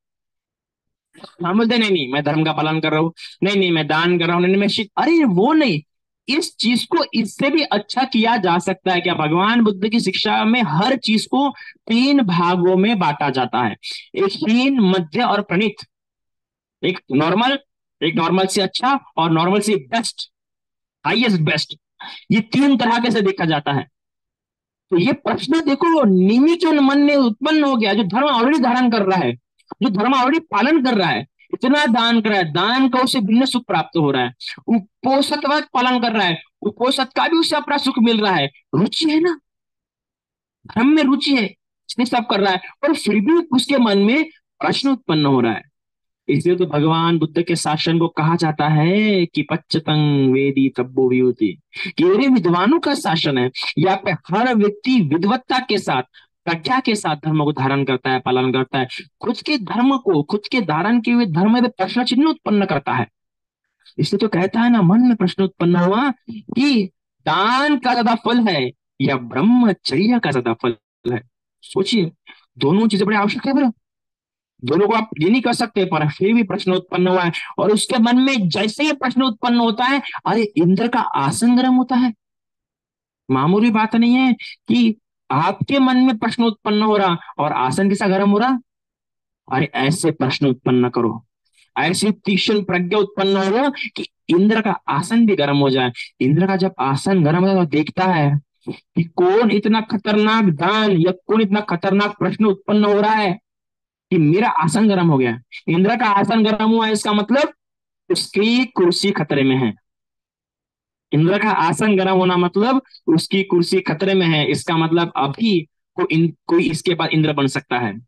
हम बोलते नहीं नहीं मैं धर्म का पालन कर रहा हूँ, नहीं नहीं मैं दान कर रहा हूँ, नहीं नहीं मैं अरे वो नहीं, इस चीज को इससे भी अच्छा किया जा सकता है क्या। भगवान बुद्ध की शिक्षा में हर चीज को तीन भागों में बांटा जाता है, एक हीन, मध्य और प्रणीत, एक नॉर्मल, एक नॉर्मल से अच्छा और नॉर्मल से बेस्ट, हाईएस्ट बेस्ट। ये तीन तरह के से देखा जाता है। तो ये प्रश्न देखो निमि के मन में उत्पन्न हो गया, जो धर्म ऑलरेडी धारण कर रहा है, जो धर्म ऑलरेडी पालन कर रहा है, इतना दान कर रहा है, दान का उसे भिन्न सुख प्राप्त हो रहा है, उपोषित पालन कर रहा है, उपोषित का भी उसे अपना सुख मिल रहा है, रुचि है ना, धर्म में रुचि है, इसने सब कर रहा है, और फिर भी उसके मन में प्रश्न उत्पन्न हो रहा है। इसलिए तो भगवान बुद्ध के शासन को कहा जाता है कि पच्चतंग वेदी तब्बो वियुति, कि ये विद्वानों का शासन है। यहाँ पे हर व्यक्ति विद्वत्ता के साथ, प्रज्ञा के साथ धर्म को धारण करता है, पालन करता है, खुद के धर्म को, खुद के धारण किए हुए धर्म में प्रश्न चिन्ह उत्पन्न करता है। इसलिए तो कहता है ना, मन में प्रश्न उत्पन्न हुआ कि दान का ज्यादा फल है या ब्रह्मचर्य का ज्यादा फल है। सोचिए, दोनों चीजें बड़ी आवश्यक है, दोनों को आप ये नहीं कर सकते, पर फिर भी प्रश्न उत्पन्न हुआ है। और उसके मन में जैसे ही प्रश्न उत्पन्न होता है, अरे इंद्र का आसन गर्म होता है। मामूली बात नहीं है कि आपके मन में प्रश्न उत्पन्न हो रहा और आसन कैसा गर्म हो रहा। अरे ऐसे प्रश्न उत्पन्न करो, ऐसी तीक्ष्ण प्रज्ञा उत्पन्न हो कि इंद्र का आसन भी गर्म हो जाए। इंद्र का जब आसन गर्म हो तो देखता है कि कौन इतना खतरनाक दान या कौन इतना खतरनाक प्रश्न उत्पन्न हो रहा है कि मेरा आसन गर्म हो गया। इंद्र का आसन गर्म हुआ है, इसका मतलब उसकी कुर्सी खतरे में है। इंद्र का आसन गर्म होना मतलब उसकी कुर्सी खतरे में है, इसका मतलब अभी कोई इसके बाद इंद्र बन सकता है।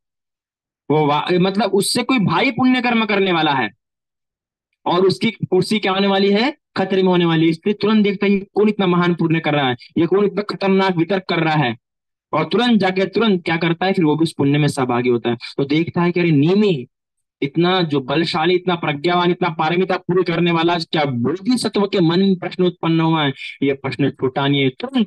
मतलब उससे कोई भाई पुण्य कर्म करने वाला है और उसकी कुर्सी क्या होने वाली है, खतरे में होने वाली है। इसलिए तुरंत देखता है ये कौन इतना महान पुण्य कर रहा है, ये कौन इतना खतरनाक वितर्क कर रहा है, और तुरंत जाके तुरंत क्या करता है, फिर वो भी उस पुण्य में सहभागी होता है। तो देखता है कि अरे नीमी इतना जो बलशाली, इतना प्रज्ञावान, इतना पारमिता पूरी करने वाला क्या बोधिसत्व के मन में प्रश्न उत्पन्न हुआ है। ये प्रश्न छूटा नहीं है, तुरंत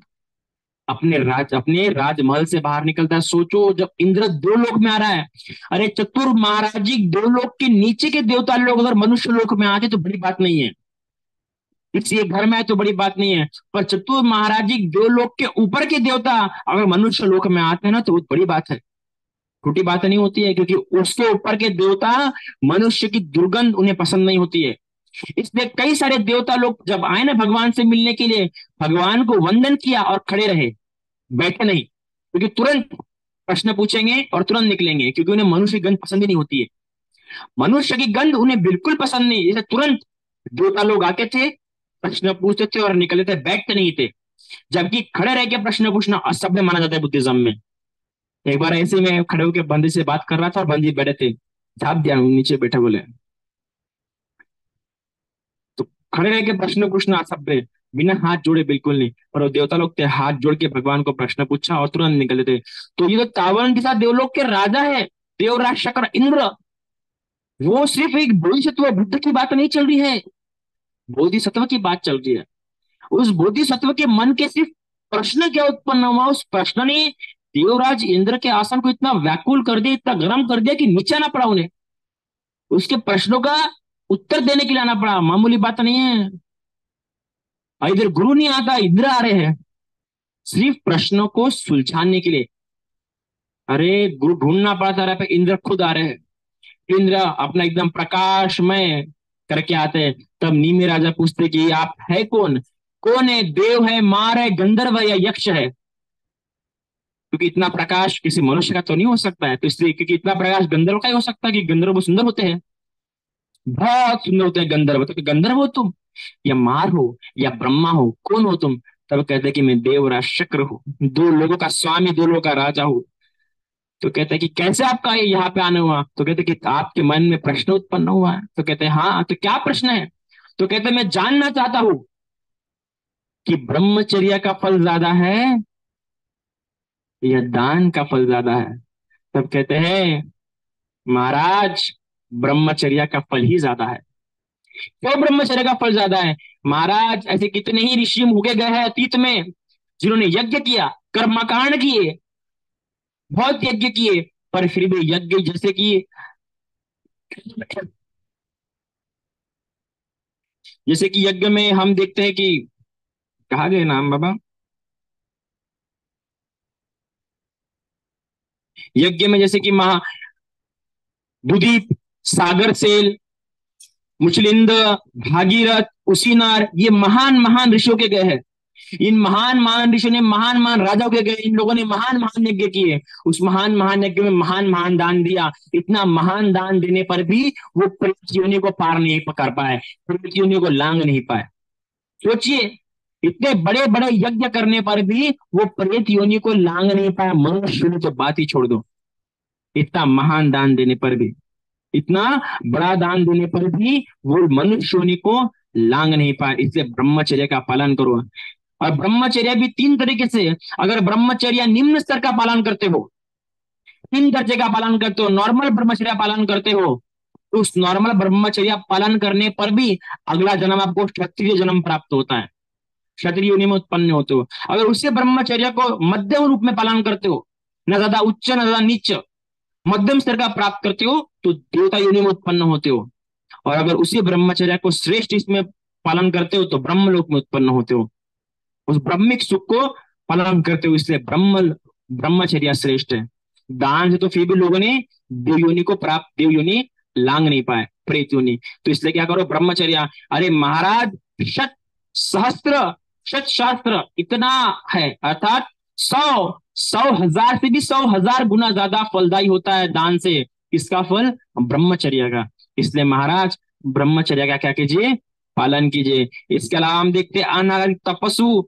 अपने राजमहल से बाहर निकलता है। सोचो, जब इंद्र दो लोक में आ रहा है, अरे चतुर महाराज जी, दो लोक के नीचे के देवता लोग अगर मनुष्य लोक में आते तो बड़ी बात नहीं है, किसी घर में आए तो बड़ी बात नहीं है, पर चतुर महाराज जी दो लोक के ऊपर के देवता अगर मनुष्य लोक में आते हैं ना तो बहुत बड़ी बात है, छोटी बात नहीं होती है, क्योंकि उसके ऊपर के देवता मनुष्य की दुर्गंध उन्हें पसंद नहीं होती है। इसलिए कई सारे देवता लोग जब आए ना भगवान से मिलने के लिए, भगवान को वंदन किया और खड़े रहे, बैठे नहीं, क्योंकि तुरंत प्रश्न पूछेंगे और तुरंत निकलेंगे, क्योंकि उन्हें मनुष्य की गंध पसंद ही नहीं होती है। मनुष्य की गंध उन्हें बिल्कुल पसंद नहीं, जैसे तुरंत देवता लोग आते थे, प्रश्न पूछते थे और निकले थे, बैठते नहीं थे। जबकि खड़े रह के प्रश्न पूछना असभ्य माना जाता है बुद्धिज्म में। एक बार ऐसे में खड़े होकर बंदी से बात कर रहा था और बंदी बैठे थे, झाप दिया नीचे बैठे, बोले तो खड़े रह के प्रश्न पूछना असभ्य, बिना हाथ जोड़े बिल्कुल नहीं। पर वो देवता लोग थे, हाथ जोड़ के भगवान को प्रश्न पूछा और तुरंत निकले थे। तो ये तो तावरण के साथ देवलोक के राजा है, देवराज शक्र इंद्र, वो सिर्फ एक बोधिसत्व बुद्ध की बात नहीं चल रही है, बोधिसत्व की बात चल रही है। उस बोधिसत्व के मन के सिर्फ प्रश्न क्या उत्पन्न हुआ, उस प्रश्न ने देवराज इंद्र के आसन को इतना व्याकुल कर दिया, इतना गर्म कर दिया कि नीचे आना पड़ा उन्हें, उसके प्रश्नों का उत्तर देने के लिए आना पड़ा। मामूली बात नहीं है। और इधर गुरु नहीं आता, इंद्र आ रहे हैं सिर्फ प्रश्नों को सुलझाने के लिए। अरे गुरु ढूंढना पड़ता रहा, इंद्र खुद आ रहे हैं। इंद्र अपना एकदम प्रकाशमय करके आते हैं। तब नीमी राजा पूछते कि आप है कौन, कौन है, देव है, मार है, गंधर्व है या यक्ष है, क्योंकि इतना प्रकाश किसी मनुष्य का तो नहीं हो सकता है। तो इसलिए, क्योंकि इतना प्रकाश गंधर्व का ही हो सकता है, कि गंधर्व वो सुंदर होते हैं, बहुत सुंदर होते हैं गंधर्व। तो गंधर्व हो तुम, या मार हो, या ब्रह्मा हो, कौन हो तुम। तब कहते हैं कि मैं देवराज शक्र हूँ, दो लोगों का स्वामी, दो लोगों का राजा हूँ। तो कहते हैं कि कैसे आपका ये यहाँ पे आना हुआ। तो कहते हैं कि आपके मन में प्रश्न उत्पन्न हुआ है। तो कहते हैं हाँ, तो क्या प्रश्न है। तो कहते हैं मैं जानना चाहता हूँ कि ब्रह्मचर्य का फल ज्यादा है या दान का फल ज्यादा है? तब कहते हैं, महाराज, ब्रह्मचर्य का फल ही ज्यादा है। क्यों ब्रह्मचर्य का फल ज्यादा है? महाराज, ऐसे कितने ही ऋषि होके गए हैं अतीत में, जिन्होंने यज्ञ किया, कर्मकांड किए, बहुत यज्ञ किए, पर फिर भी यज्ञ जैसे कि, जैसे कि यज्ञ में हम देखते हैं कि, कहा गए नाम बाबा, यज्ञ में जैसे कि महा भूदीप, सागर सेल, मुचलिंद, भागीरथ, उसीनार, ये महान महान ऋषियों के गए हैं। इन महान महान ऋषियों ने महान महान राजाओं के गए, इन लोगों ने महान महान यज्ञ किए, उस महान महान यज्ञ में महान महान दान दिया। इतना महान दान देने पर भी वो प्रेत योनि को पार नहीं कर पाए, प्रेत योनि को लांग नहीं पाए। सोचिए, इतने बड़े बड़े यज्ञ करने पर भी वो प्रेत योनि को लांग नहीं पाया, मनुष्य योनि तो बात ही छोड़ दो। इतना महान दान देने पर भी, इतना बड़ा दान देने पर भी वो मनुष्य योनि को लांग नहीं पाए। इसलिए ब्रह्मचर्य का पालन करो। और ब्रह्मचर्य भी तीन तरीके से, अगर ब्रह्मचर्य निम्न स्तर का पालन करते हो, तीन दर्जे का पालन करते हो, नॉर्मल ब्रह्मचर्य पालन करते हो, तो उस नॉर्मल ब्रह्मचर्य पालन करने पर भी अगला जन्म आपको क्षत्रिय जन्म प्राप्त होता है, क्षत्रिय योनि में उत्पन्न होते हो। अगर उसी ब्रह्मचर्य को मध्यम रूप में पालन करते हो, न ज्यादा उच्च न ज्यादा नीच, मध्यम स्तर का प्राप्त करते हो, तो देवता योनि में उत्पन्न होते हो। और अगर उसी ब्रह्मचर्य को श्रेष्ठ इसमें पालन करते हो, तो ब्रह्मलोक में उत्पन्न होते हो, उस ब्रह्मिक सुख को पालन करते हो। इसलिए ब्रह्मचर्य श्रेष्ठ है। दान से तो फिर भी लोगों ने देव योनि को प्राप्त, देव योनि लांग नहीं पाए, प्रेत योनि। तो इसलिए क्या करो, ब्रह्मचर्य। अरे महाराज, शत सहस्त्र, शत शास्त्र इतना है, अर्थात 100 100 हजार से भी 100 हजार गुना ज्यादा फलदायी होता है दान से। इसका फल ब्रह्मचर्य का। इसलिए महाराज, ब्रह्मचर्य का क्या कीजिए, पालन कीजिए। इसके अलावा हम देखते हैं अनारक्त तपस्सु,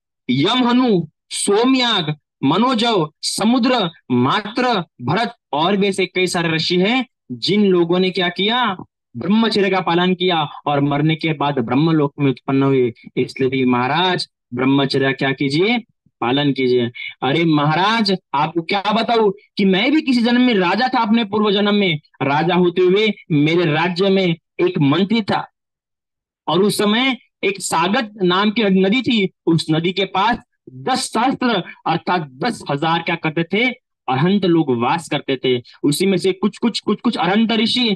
यम हनु, सोमयाग, मनोजव, समुद्र, मात्र, भरत और भी ऐसे कई सारे ऋषि हैं जिन लोगों ने क्या किया, ब्रह्मचर्य का पालन किया और मरने के बाद ब्रह्मलोक में उत्पन्न हुए। इसलिए भी महाराज, ब्रह्मचर्य क्या कीजिए, पालन कीजिए। अरे महाराज, आपको क्या बताऊं कि मैं भी किसी जन्म में राजा था, अपने पूर्व जन्म में राजा होते हुए मेरे राज्य में एक मंत्री था, और उस समय एक सागर नाम की नदी थी। उस नदी के पास 10 सहस्त्र अर्थात 10 हजार क्या करते थे, अरहंत लोग वास करते थे। उसी में से कुछ कुछ अरहंत ऋषि,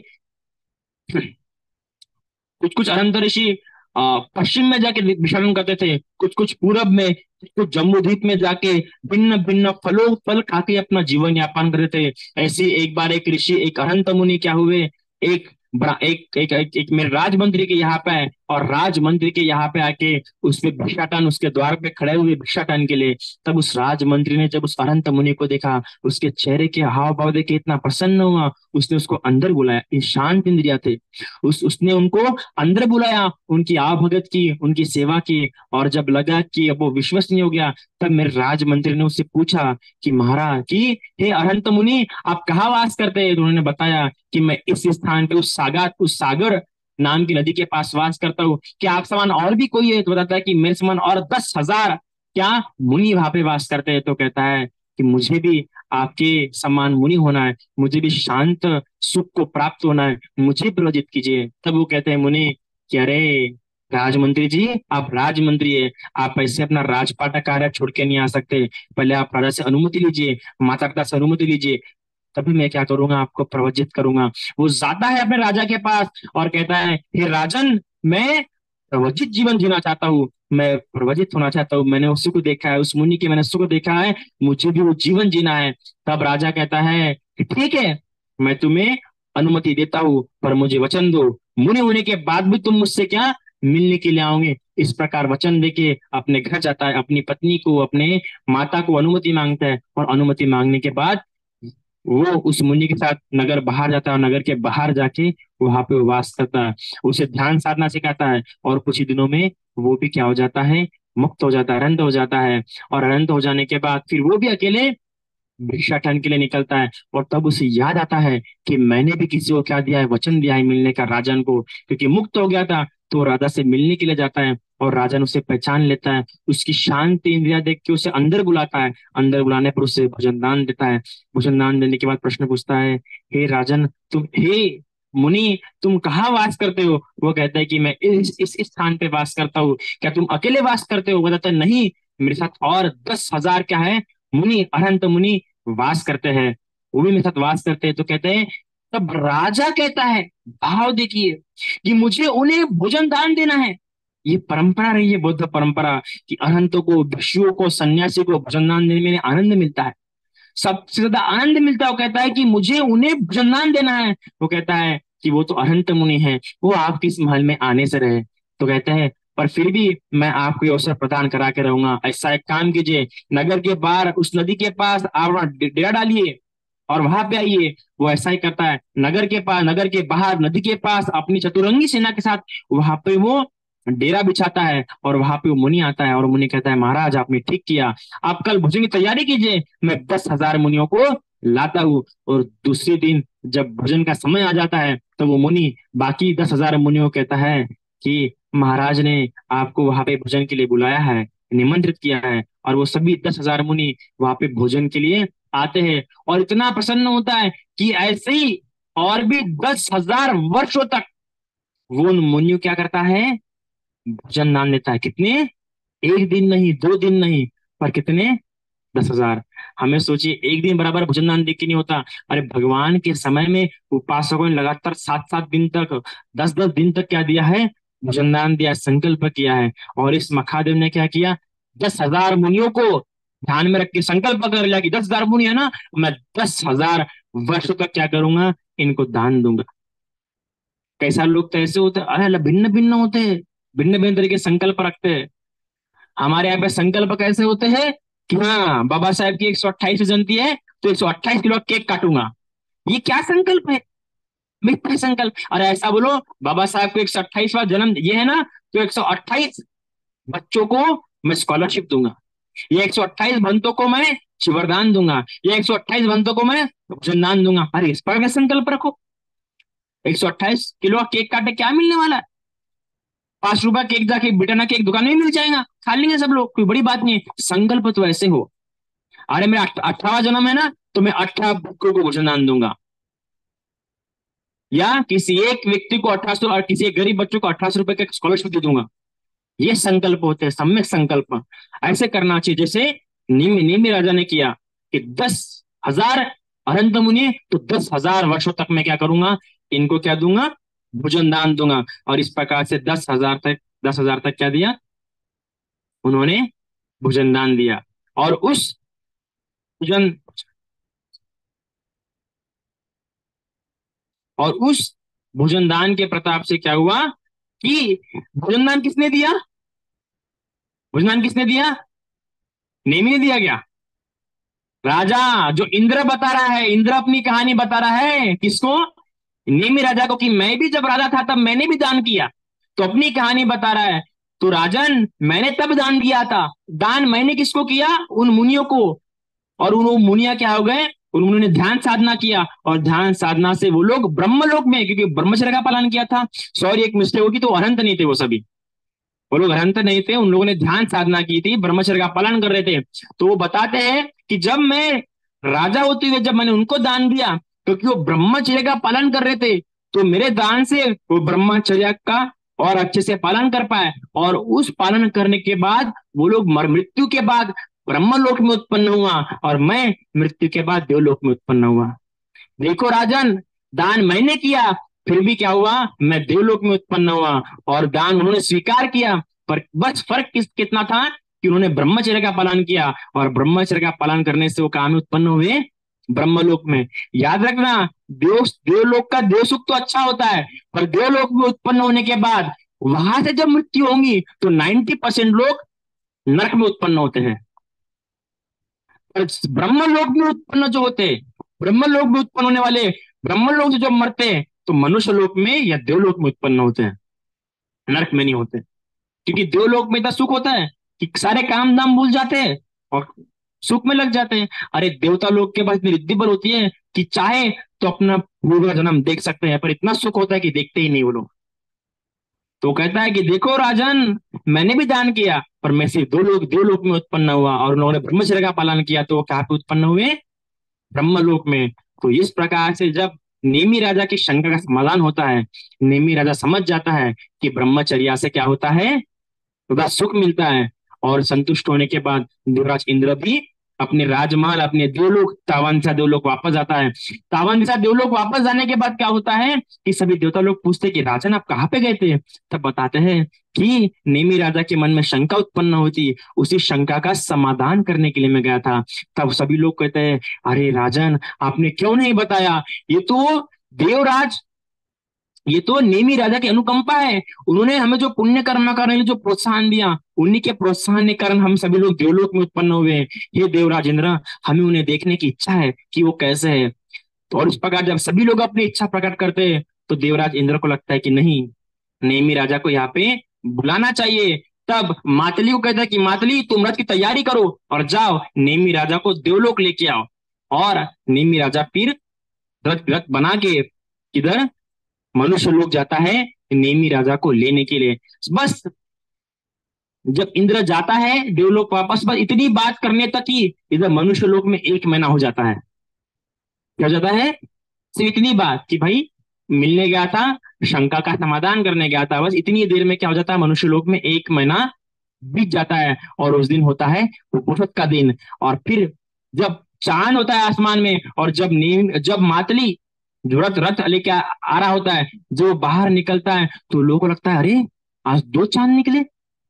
कुछ कुछ अरहंत ऋषि पश्चिम में जाके विचरण करते थे, कुछ कुछ पूरब में, कुछ जम्मू द्वीप में जाके भिन्न भिन्न फलों फल खा के अपना जीवन यापन करते थे। ऐसे एक बार एक ऋषि, एक अरहंत मुनि क्या हुए, एक बड़ा एक मेरे राजमंत्री के यहाँ पे आए, और राजमंत्री के यहाँ पे आके उसमें भिक्षाटन, उसके द्वार पे खड़े हुए भिक्षाटन के लिए। तब उस राजमंत्री ने जब उस अरहंत मुनि को देखा, उसके चेहरे के हाव भाव देखे इतना प्रसन्न हुआ, उसने उसको अंदर बुलाया। ये शांत इंद्रिया थे, उसने उनको अंदर बुलाया, उनकी आवभगत की, उनकी सेवा की। और जब लगा कि अब वो विश्वसनीय हो गया, तब मेरे राजमंत्री ने उससे पूछा कि महाराज कि हे अरहंत मुनि, आप कहाँ वास करते हैं? तो उन्होंने बताया कि मैं इस स्थान पे उस सागर नाम की नदी के पास वास करता हूँ। क्या आप समान और भी कोई है? तो बताता है कि मेरे समान और 10 हजार क्या मुनि वहां पे वास करते हैं। तो कहता है कि मुझे भी आपके समान मुनि होना है, मुझे भी शांत सुख को प्राप्त होना है, मुझे प्रवजित कीजिए। तब वो कहते हैं मुनि कि अरे राजमंत्री जी, आप राजमंत्री है, आप ऐसे अपना राजपाट का कार्य छोड़ के नहीं आ सकते। पहले आप राजा से अनुमति लीजिए, माता पिता से अनुमति लीजिए, तभी मैं क्या करूंगा, आपको प्रवजित करूंगा। वो जाता है अपने राजा के पास और कहता है, हे राजन, मैं प्रवजित जीवन जीना चाहता हूँ, मैं प्रवजित होना चाहता हूँ। मैंने उसी को देखा है, उस मुनि के मैंने उसी को देखा है, मुझे भी वो जीवन जीना है। तब राजा कहता है कि ठीक है, मैं तुम्हें अनुमति देता हूँ, पर मुझे वचन दो, मुनि होने के बाद भी तुम मुझसे क्या मिलने के लिए आओगे। इस प्रकार वचन देके अपने घर जाता है, अपनी पत्नी को, अपने माता को अनुमति मांगता है, और अनुमति मांगने के बाद वो उस मुनि के साथ नगर बाहर जाता है, और नगर के बाहर जाके वहां पे वास करता है, उसे ध्यान साधना सिखाता है। और कुछ ही दिनों में वो भी क्या हो जाता है, मुक्त हो जाता है, अनंत हो जाता है। और अनंत हो जाने के बाद फिर वो भी अकेले भिक्षाटन के लिए निकलता है। और तब उसे याद आता है कि मैंने भी किसी को क्या दिया है, वचन दिया है मिलने का राजन को, क्योंकि मुक्त हो गया था तो राजा से मिलने के लिए जाता है। और राजन उसे पहचान लेता है। उसकी शांत इंद्रियां देख के उसे अंदर बुलाता है। अंदर बुलाने पर उसे भोजन दान देता है। भोजन दान देने के बाद प्रश्न पूछता है, हे राजन, तुम, हे मुनि, तुम कहाँ वास करते हो? वो कहता है कि मैं इस स्थान पे वास करता हूँ। क्या तुम अकेले वास करते हो? वो कहता है, नहीं, मेरे साथ और 10,000 क्या है, मुनि, अनंत मुनि वास करते हैं। वो भी मेरे साथ वास करते हैं। तो कहते हैं, तब राजा कहता है, भाव देखिए, कि मुझे उन्हें भोजन दान देना है। ये परंपरा रही है, बौद्ध परंपरा, कि अनंतों को, भिक्षुओं को, सन्यासी को भोजन दान देने में आनंद मिलता है। सबसे ज्यादा आनंद मिलता है। वो कहता है कि मुझे उन्हें भोजन दान देना है। वो कहता है कि वो तो अनंत मुनि है, वो आपके इस महल में आने से रहे। तो कहते हैं, पर फिर भी मैं आपको ये अवसर प्रदान करा के रहूंगा। ऐसा एक काम कीजिए, नगर के बाहर उस नदी के पास आप अपना डेरा डालिए और वहां पे आइए। वो ऐसा ही करता है, नगर के पास, नगर के बाहर नदी के पास अपनी चतुरंगी सेना के साथ वहां पे वो डेरा बिछाता है। और वहां पे वो मुनि आता है और मुनि कहता है, महाराज आपने ठीक किया, आप कल भोजन की तैयारी कीजिए, मैं 10,000 मुनियों को लाता हूँ। और दूसरे दिन जब भोजन का समय आ जाता है तो वो मुनि बाकी 10,000 मुनियों को कहता है कि महाराज ने आपको वहां पे भोजन के लिए बुलाया है, निमंत्रित किया है। और वो सभी 10,000 मुनि वहां पे भोजन के लिए आते हैं और इतना प्रसन्न होता है कि ऐसे ही और भी 10,000 वर्षों तक वो उन मुनियों क्या करता है, भोजन दान देता है। कितने? एक दिन नहीं, 2 दिन नहीं, पर कितने? 10,000। हमें सोचिए, एक दिन बराबर भोजन दान देख के नहीं होता। अरे भगवान के समय में उपासकों ने लगातार 7-7 दिन तक, 10-10 दिन तक क्या दिया है, भोजन दान दिया, संकल्प किया है। और इस मखादेव ने क्या किया, 10,000 मुनियों को ध्यान में रख के संकल्प कर लिया कि 10,000 मुनि है ना, मैं 10,000 वर्षों तक क्या करूंगा, इनको दान दूंगा। कैसा लोग तो ऐसे होते हैं, अरे भिन्न भिन्न होते हैं, भिन्न भिन्न तरीके से संकल्प रखते हैं। हमारे यहाँ पे संकल्प कैसे होते हैं कि हाँ, बाबा साहब की 128 जयंती है तो 128 किलो केक काटूंगा। ये क्या संकल्प है? मिथ्या संकल्प। अरे ऐसा बोलो, बाबा साहब को 128वां जन्म ये है ना, तो 128 बच्चों को मैं स्कॉलरशिप दूंगा, ये 128 भंतों को मैं वरदान दूंगा, ये 128 भंतों को मैं जन्मदान दूंगा। अरे इस पर क्या संकल्प रखो? 128 किलो का केक काटे क्या मिलने वाला है? 5 रुपया केक जाके बिटाना केक दुकान में मिल जाएगा, खा लेंगे सब लोग, कोई बड़ी बात नहीं है। संकल्प तो ऐसे हो, अरे मेरा 18वां जन्म है ना, तो मैं 18 बुक्कों को भोजन दान दूंगा, या किसी एक व्यक्ति को 1800 और किसी एक गरीब बच्चों को 1800 रुपए का स्कॉलरशिप दे दूंगा। ये संकल्प होते हैं, सम्यक संकल्प। ऐसे करना चाहिए जैसे निमि निमि राजा ने किया कि 10,000 अनंत मुनि, तो 10,000 वर्षों तक मैं क्या करूंगा, इनको क्या दूंगा, भोजन दान दूंगा। और इस प्रकार से 10,000 तक क्या दिया उन्होंने, भोजन दान दिया। और उस भोजन और उस भोजन दान के प्रताप से क्या हुआ कि भोजन दान किसने दिया, भोजन दान किसने दिया, नेमी ने दिया क्या? राजा, जो इंद्र बता रहा है, इंद्र अपनी कहानी बता रहा है किसको, नेमी राजा को, कि मैं भी जब राजा था तब मैंने भी दान किया। तो अपनी कहानी बता रहा है। तो राजन, मैंने तब दान दिया था, दान मैंने किसको किया, उन मुनियों को। और उन मुनिया क्या हो गए, उन्होंने ध्यान साधना किया और ध्यान साधना से वो लोग ब्रह्मलोक में, क्योंकि ब्रह्मचर्य का पालन किया था। सॉरी, एक मिस्टेक होगी, तो अनंत नहीं थे वो सभी, वो लोग अनंत नहीं थे, उन लोगों ने ध्यान साधना की थी, ब्रह्मचर्य का पालन कर रहे थे। तो वो बताते हैं कि जब मैं राजा होते हुए जब मैंने उनको दान दिया, क्योंकि वो ब्रह्मचर्य का पालन कर रहे थे, तो मेरे दान से वो ब्रह्मचर्य का और अच्छे से पालन कर पाए। और उस पालन करने के बाद वो लोग मृत्यु के बाद ब्रह्मलोक में उत्पन्न हुआ, और मैं मृत्यु के बाद देवलोक में उत्पन्न हुआ। देखो राजन, दान मैंने किया, फिर भी क्या हुआ, मैं देवलोक में उत्पन्न हुआ। और दान उन्होंने स्वीकार किया, पर बस फर्क कितना था कि उन्होंने ब्रह्मचर्य का पालन किया, और ब्रह्मचर्य का पालन करने से वो कहाँ में उत्पन्न हुए, ब्रह्मलोक में। याद रखना, देवलोक का देव सुख तो अच्छा होता है, पर देवलोक में उत्पन्न होने के बाद वहां से जब मृत्यु होगी तो 90% लोग नरक में उत्पन्न होते हैं। पर ब्रह्मलोक में उत्पन्न जो होते, ब्रह्मलोक में उत्पन्न होने वाले, ब्रह्मलोक से जब मरते हैं तो मनुष्य लोक में या देवलोक में उत्पन्न होते हैं, नरक में नहीं होते। क्योंकि देवलोक में इतना सुख होता है कि सारे काम दाम भूल जाते हैं और सुख में लग जाते हैं। अरे देवता लोग के पास इतनी रिद्धि बल होती है कि चाहे तो अपना पूर्व जन्म देख सकते हैं, पर इतना सुख होता है कि देखते ही नहीं वो लोग। तो कहता है कि देखो राजन, मैंने भी दान किया, पर मैं सिर्फ दो लोग देवलोक में उत्पन्न हुआ, और उन लोगों ने ब्रह्मचर्य का पालन किया तो वो कहाँ पे उत्पन्न हुए? ब्रह्मलोक में। तो इस प्रकार से जब नेमी राजा की शंका का समाधान होता है, नेमी राजा समझ जाता है कि ब्रह्मचर्या से क्या होता है, थोड़ा सुख मिलता है। और संतुष्ट होने के बाद देवराज इंद्र भी अपने राजमहल, अपने देवलोक, तावनसा देवलोक वापस आता है। तावनसा देवलोक वापस जाने के बाद क्या होता है कि सभी देवता लोग पूछते हैं कि राजन आप कहाँ पे गए थे? तब बताते हैं कि नेमी राजा के मन में शंका उत्पन्न होती, उसी शंका का समाधान करने के लिए मैं गया था। तब सभी लोग कहते हैं, अरे राजन, आपने क्यों नहीं बताया? ये तो देवराज, ये तो नेमी राजा की अनुकंपा है। उन्होंने हमें जो पुण्य कर्म करने के लिए जो प्रोत्साहन दिया, उन्हीं के प्रोत्साहन के कारण हम सभी लोग देवलोक में उत्पन्न हुए हैं। हे देवराज इंद्र, हमें उन्हें देखने की इच्छा है कि वो कैसे है। तो और इस प्रकार जब सभी लोग अपनी इच्छा प्रकट करते हैं, तो देवराज इंद्र को लगता है कि नहीं, नेमी राजा को यहाँ पे बुलाना चाहिए। तब मातली को कहता है कि मातली, तुम रथ की तैयारी करो और जाओ नेमी राजा को देवलोक लेके आओ। और नेमी राजा फिर रथ रथ बना के किधर, मनुष्य लोग जाता है नेमी राजा को लेने के लिए। बस जब इंद्र जाता है देवलोक वापस, बस इतनी बात करने तक ही इधर मनुष्य लोक में 1 महीना हो जाता है। क्या हो जाता है? सिर्फ इतनी बात कि भाई मिलने गया था, शंका का समाधान करने गया था, बस इतनी देर में क्या हो जाता है, मनुष्य लोक में 1 महीना बीत जाता है। और उस दिन होता है उपोषण का दिन। और फिर जब चांद होता है आसमान में, और जब मातली जो रथ रथ लेके आ रहा होता है, जो बाहर निकलता है, तो लोगों को लगता है अरे आज 2 चांद निकले।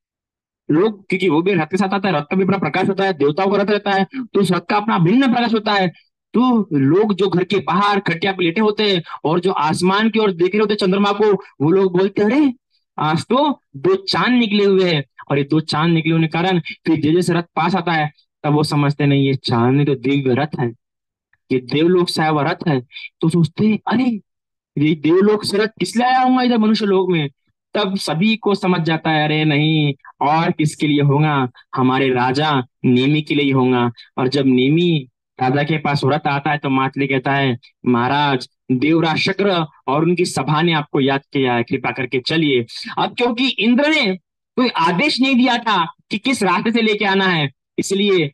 लोग, क्योंकि वो भी रथ के साथ आता है, रथ का भी अपना प्रकाश होता है, देवताओं का रथ रहता है, तो उस रथ का अपना भिन्न प्रकाश होता है। तो लोग जो घर के बाहर खटिया पे लेटे होते हैं और जो आसमान की ओर देख रहे होते हैं चंद्रमा को, वो लोग बोलते हैं अरे आज तो 2 चांद निकले हुए हैं। और ये 2 चांद निकले होने के कारण फिर जैसे जैसे रथ पास आता है, तब वो समझते नहीं ये चांद नहीं तो दिव्य रथ है, ये देवलोक से आया हुआ रथ है। तो सोचते हैं अरे ये देवलोक से रथ किस लिए आया हूँ इधर मनुष्य लोक में? तब सभी को समझ जाता है अरे नहीं, और किसके लिए होगा, हमारे राजा नेमी के लिए ही होगा। और जब नेमी राजा के पास व्रत आता है, तो मातली कहता है, महाराज देवराज शक्र और उनकी सभा ने आपको याद किया है, कृपा करके चलिए। अब क्योंकि इंद्र ने कोई आदेश नहीं दिया था कि किस रास्ते से लेके आना है, इसलिए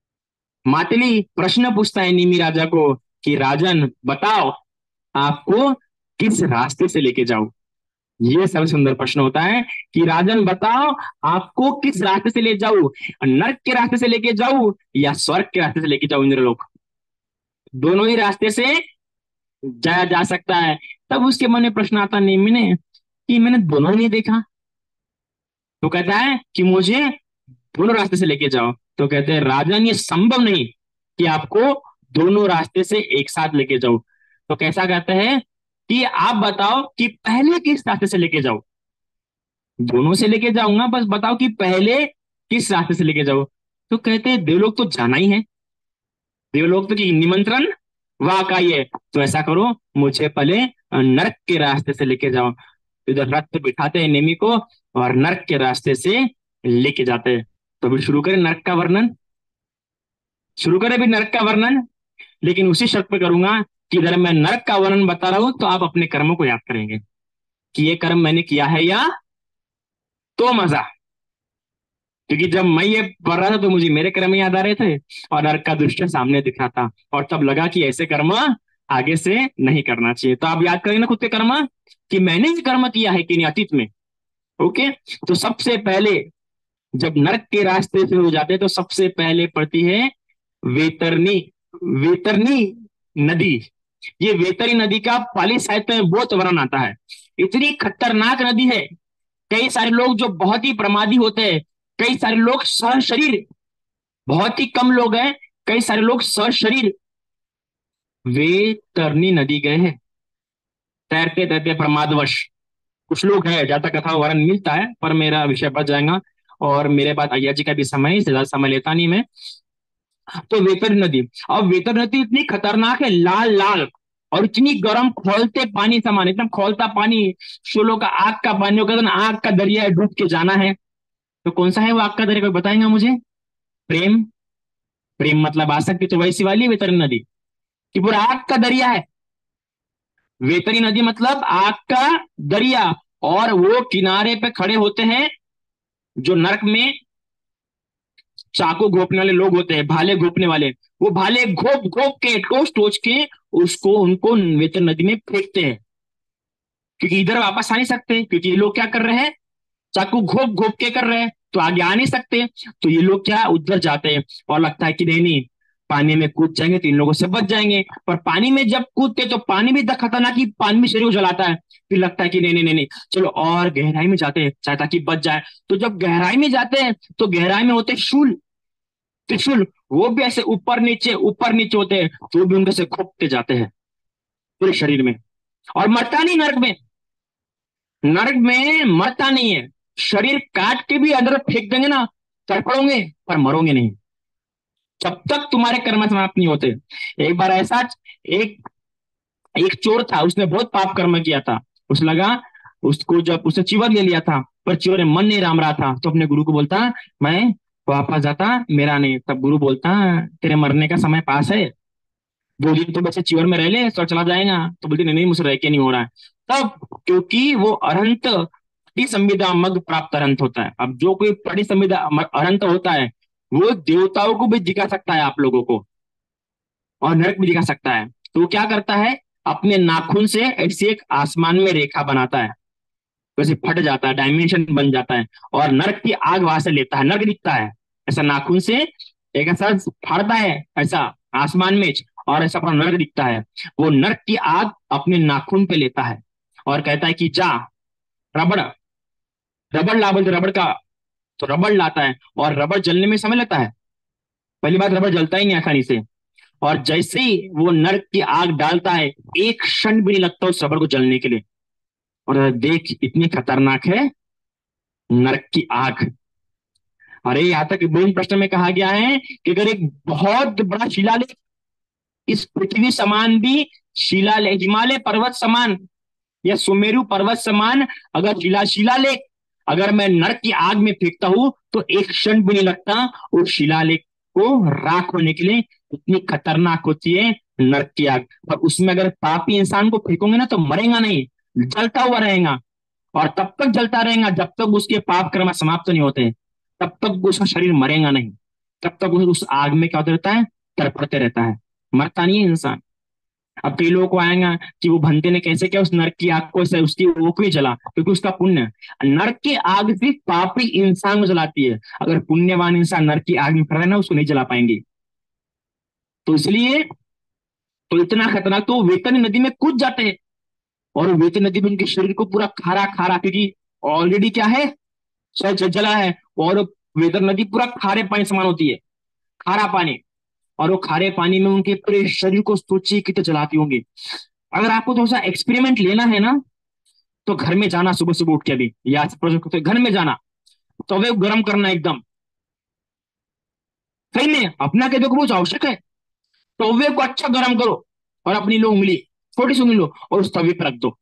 मातली प्रश्न पूछता है नेमी राजा को कि राजन बताओ, आपको किस रास्ते से लेके जाऊं? ये सबसे सुंदर प्रश्न होता है कि राजन बताओ, आपको किस रास्ते से ले जाऊं, नर्क के रास्ते से लेके जाऊं या स्वर्ग के रास्ते से लेके जाऊं इंद्रलोक? दोनों ही रास्ते से जाया जा सकता है। तब उसके मन में प्रश्न आता नेमी ने कि मैंने दोनों नहीं देखा। तो कहता है कि मुझे दोनों रास्ते से लेके जाओ। तो कहते हैं राजन ये संभव नहीं कि आपको दोनों रास्ते से एक साथ लेके जाओ। तो कैसा कहते हैं कि आप बताओ कि पहले किस रास्ते से लेके जाओ? दोनों से लेके जाऊंगा, बस बताओ कि पहले किस रास्ते से लेके जाओ। तो कहते हैं देवलोक तो जाना ही है, देवलोक तो की निमंत्रण वहां का ही है। तो ऐसा करो, मुझे पहले नरक के रास्ते से लेके जाओ। इधर रथ पे बिठाते हैं नेमी को और नरक के रास्ते से लेके जाते हैं। तो अभी शुरू करें नरक का वर्णन, शुरू करें अभी नरक का वर्णन। लेकिन उसी शर्त पे करूंगा कि अगर मैं नरक का वर्णन बता रहा हूं तो आप अपने कर्मों को याद करेंगे कि ये कर्म मैंने किया है या, तो मजा। क्योंकि जब मैं ये पढ़ रहा था तो मुझे मेरे कर्म याद आ रहे थे और नरक का दृश्य सामने दिख रहा था, और तब लगा कि ऐसे कर्म आगे से नहीं करना चाहिए। तो आप याद करेंगे ना खुद के कर्म कि मैंने ये कर्म किया है कि नहीं अतीत में। ओके। तो सबसे पहले जब नरक के रास्ते से हो जाते हैं तो सबसे पहले पड़ती है वेतरनी, वेतरनी नदी। ये वेतरी नदी का पाली साहित्य में बहुत वर्णन आता है। इतनी खतरनाक नदी है, कई सारे लोग जो बहुत ही प्रमादी होते हैं, कई सारे लोग सशरीर, बहुत ही कम लोग हैं, कई सारे लोग सशरीर वेतरनी नदी गए हैं, तैरते तैरते प्रमादवश। कुछ लोग हैं, ज्यादा कथा वर्णन मिलता है पर मेरा विषय बच जाएगा, और मेरे बाद अय्या जी का भी समय है, इससे ज्यादा समय लेता नहीं मैं। तो वेतरनी नदी, अब वेतरनी नदी इतनी खतरनाक है, लाल लाल और इतनी गर्म, खोलते पानी समान, एकदम खोलता पानी, शोलों का आग का पानी होगा, तो आग का दरिया है, डूब के जाना है। तो कौन सा है वो आग का दरिया, कोई बताएंगे मुझे? प्रेम, प्रेम मतलब आसक्ति, तो वैसी वाली वेतरनी नदी कि पूरा आग का दरिया है। वेतरी नदी मतलब आग का दरिया, और वो किनारे पे खड़े होते हैं, जो नरक में चाकू घोंपने वाले लोग होते हैं, भाले घोंपने वाले, वो भाले घोप घोप के टोच टोच के उसको उनको वेतन नदी में फेंकते हैं, क्योंकि इधर वापस आ नहीं सकते, क्योंकि ये लोग क्या कर रहे हैं, चाकू घोप घोप के कर रहे हैं, तो आगे आ नहीं सकते। तो ये लोग क्या उधर जाते हैं, और लगता है कि नहीं नहीं, पानी में कूद जाएंगे तो इन लोगों से बच जाएंगे। पर पानी में जब कूदते तो पानी भी इतना खतरनाक कि पानी भी शरीर को जलाता है। फिर लगता है कि नहीं नहीं नहीं नहीं, चलो और गहराई में जाते हैं, चाहे ताकि बच जाए। तो जब गहराई में जाते हैं तो गहराई में होते हैं शूल, त्रिशूल, वो भी ऐसे ऊपर नीचे होते हैं, तो वो भी उनके से खोपते जाते हैं पूरे शरीर में। और मरता नहीं नरक में, नरक में मरता नहीं है। शरीर काट के भी अंदर फेंक देंगे ना, तड़पड़ोगे पर मरोगे नहीं, जब तक तुम्हारे कर्म समाप्त नहीं होते। एक बार ऐसा, एक एक चोर था, उसने बहुत पाप कर्म किया था। उस लगा, उसको जब उसने चिवर ले लिया था, पर चिवर में मन नहीं राम रहा था, तो अपने गुरु को बोलता, मैं वापस जाता, मेरा नहीं। तब गुरु बोलता, तेरे मरने का समय पास है, 2 दिन तो वैसे चिवर में रह ले तो चला जाएगा। तो बोलती नहीं नहीं, मुझसे रह के नहीं हो रहा है। तब क्योंकि वो अरंत संविदा मग प्राप्त अरंत होता है। अब जो कोई संविदा अरंत होता है, वो देवताओं को भी दिखा सकता है आप लोगों को, और नरक भी दिखा सकता है। तो वो क्या करता है, अपने नाखून से ऐसी एक आसमान में रेखा बनाता है, वैसे फट जाता है, डायमेंशन बन जाता है, और नरक की आग वहां से लेता है, नरक दिखता है ऐसा नाखून से, एक ऐसा फाड़ता है ऐसा आसमान में, और ऐसा अपना नरक दिखता है। वो नरक की आग अपने नाखून पे लेता है और कहता है कि जा, रबड़, रबड़ ला, बोलते रबड़ का, तो रबड़ लाता है, और रबड़ जलने में समय लगता है। पहली बात, रबड़ जलता ही नहीं आसानी से। और जैसे ही वो नरक की आग डालता है, एक क्षण भी नहीं लगता उस रबड़ को जलने के लिए। और देख, इतनी खतरनाक है नरक की आग। अरे यहाँ तक मेन प्रश्न में कहा गया है कि अगर एक बहुत बड़ा शिलालेख, इस पृथ्वी समान भी शिलालेख, हिमालय पर्वत समान या सुमेरु पर्वत समान अगर शिलालेख, अगर मैं नरक की आग में फेंकता हूं, तो एक क्षण भी नहीं लगता उस शिलालेख को राख होने के लिए। इतनी खतरनाक होती है नरक की आग। और उसमें अगर पापी इंसान को फेंकोगे ना, तो मरेगा नहीं, जलता हुआ रहेगा, और तब तक जलता रहेगा जब तक उसके पाप कर्म समाप्त नहीं होते, तब तक उसका शरीर मरेगा नहीं, तब तक उस आग में क्या होता रहता है, तड़पड़ते रहता है, मरता नहीं है इंसान। अब कई लोगों को आएगा कि वो भंते ने कैसे किया, उस नरक की आग को से उसकी वो क्यों जला, क्योंकि उसका पुण्य। नरक की आग सिर्फ पापी इंसान को जलाती है, अगर पुण्यवान इंसान नरक की आग में पड़ रहा है ना, उसको नहीं जला पाएंगे। तो इसलिए, तो इतना खतरनाक, तो वेतन नदी में कूद जाते हैं, और वेतन नदी में उनके शरीर को पूरा खारा खारा, क्योंकि ऑलरेडी क्या है, शरीर जला है, और वेतन नदी पूरा खारे पानी समान होती है, खारा पानी। और वो खारे पानी में उनके पूरे शरीर को सोचिए कितने जलाती होंगी। अगर आपको थोड़ा सा एक्सपेरिमेंट लेना है ना, तो घर में जाना, सुबह सुबह उठ के, अभी या प्रोजेक्ट करते घर में जाना, तवे गर्म करना एकदम, सही में अपना के देखो, बहुत आवश्यक है। तवे को अच्छा गर्म करो, और अपनी लो उंगली, छोटी सी उंगली लो, और उस तवे पर रख दो।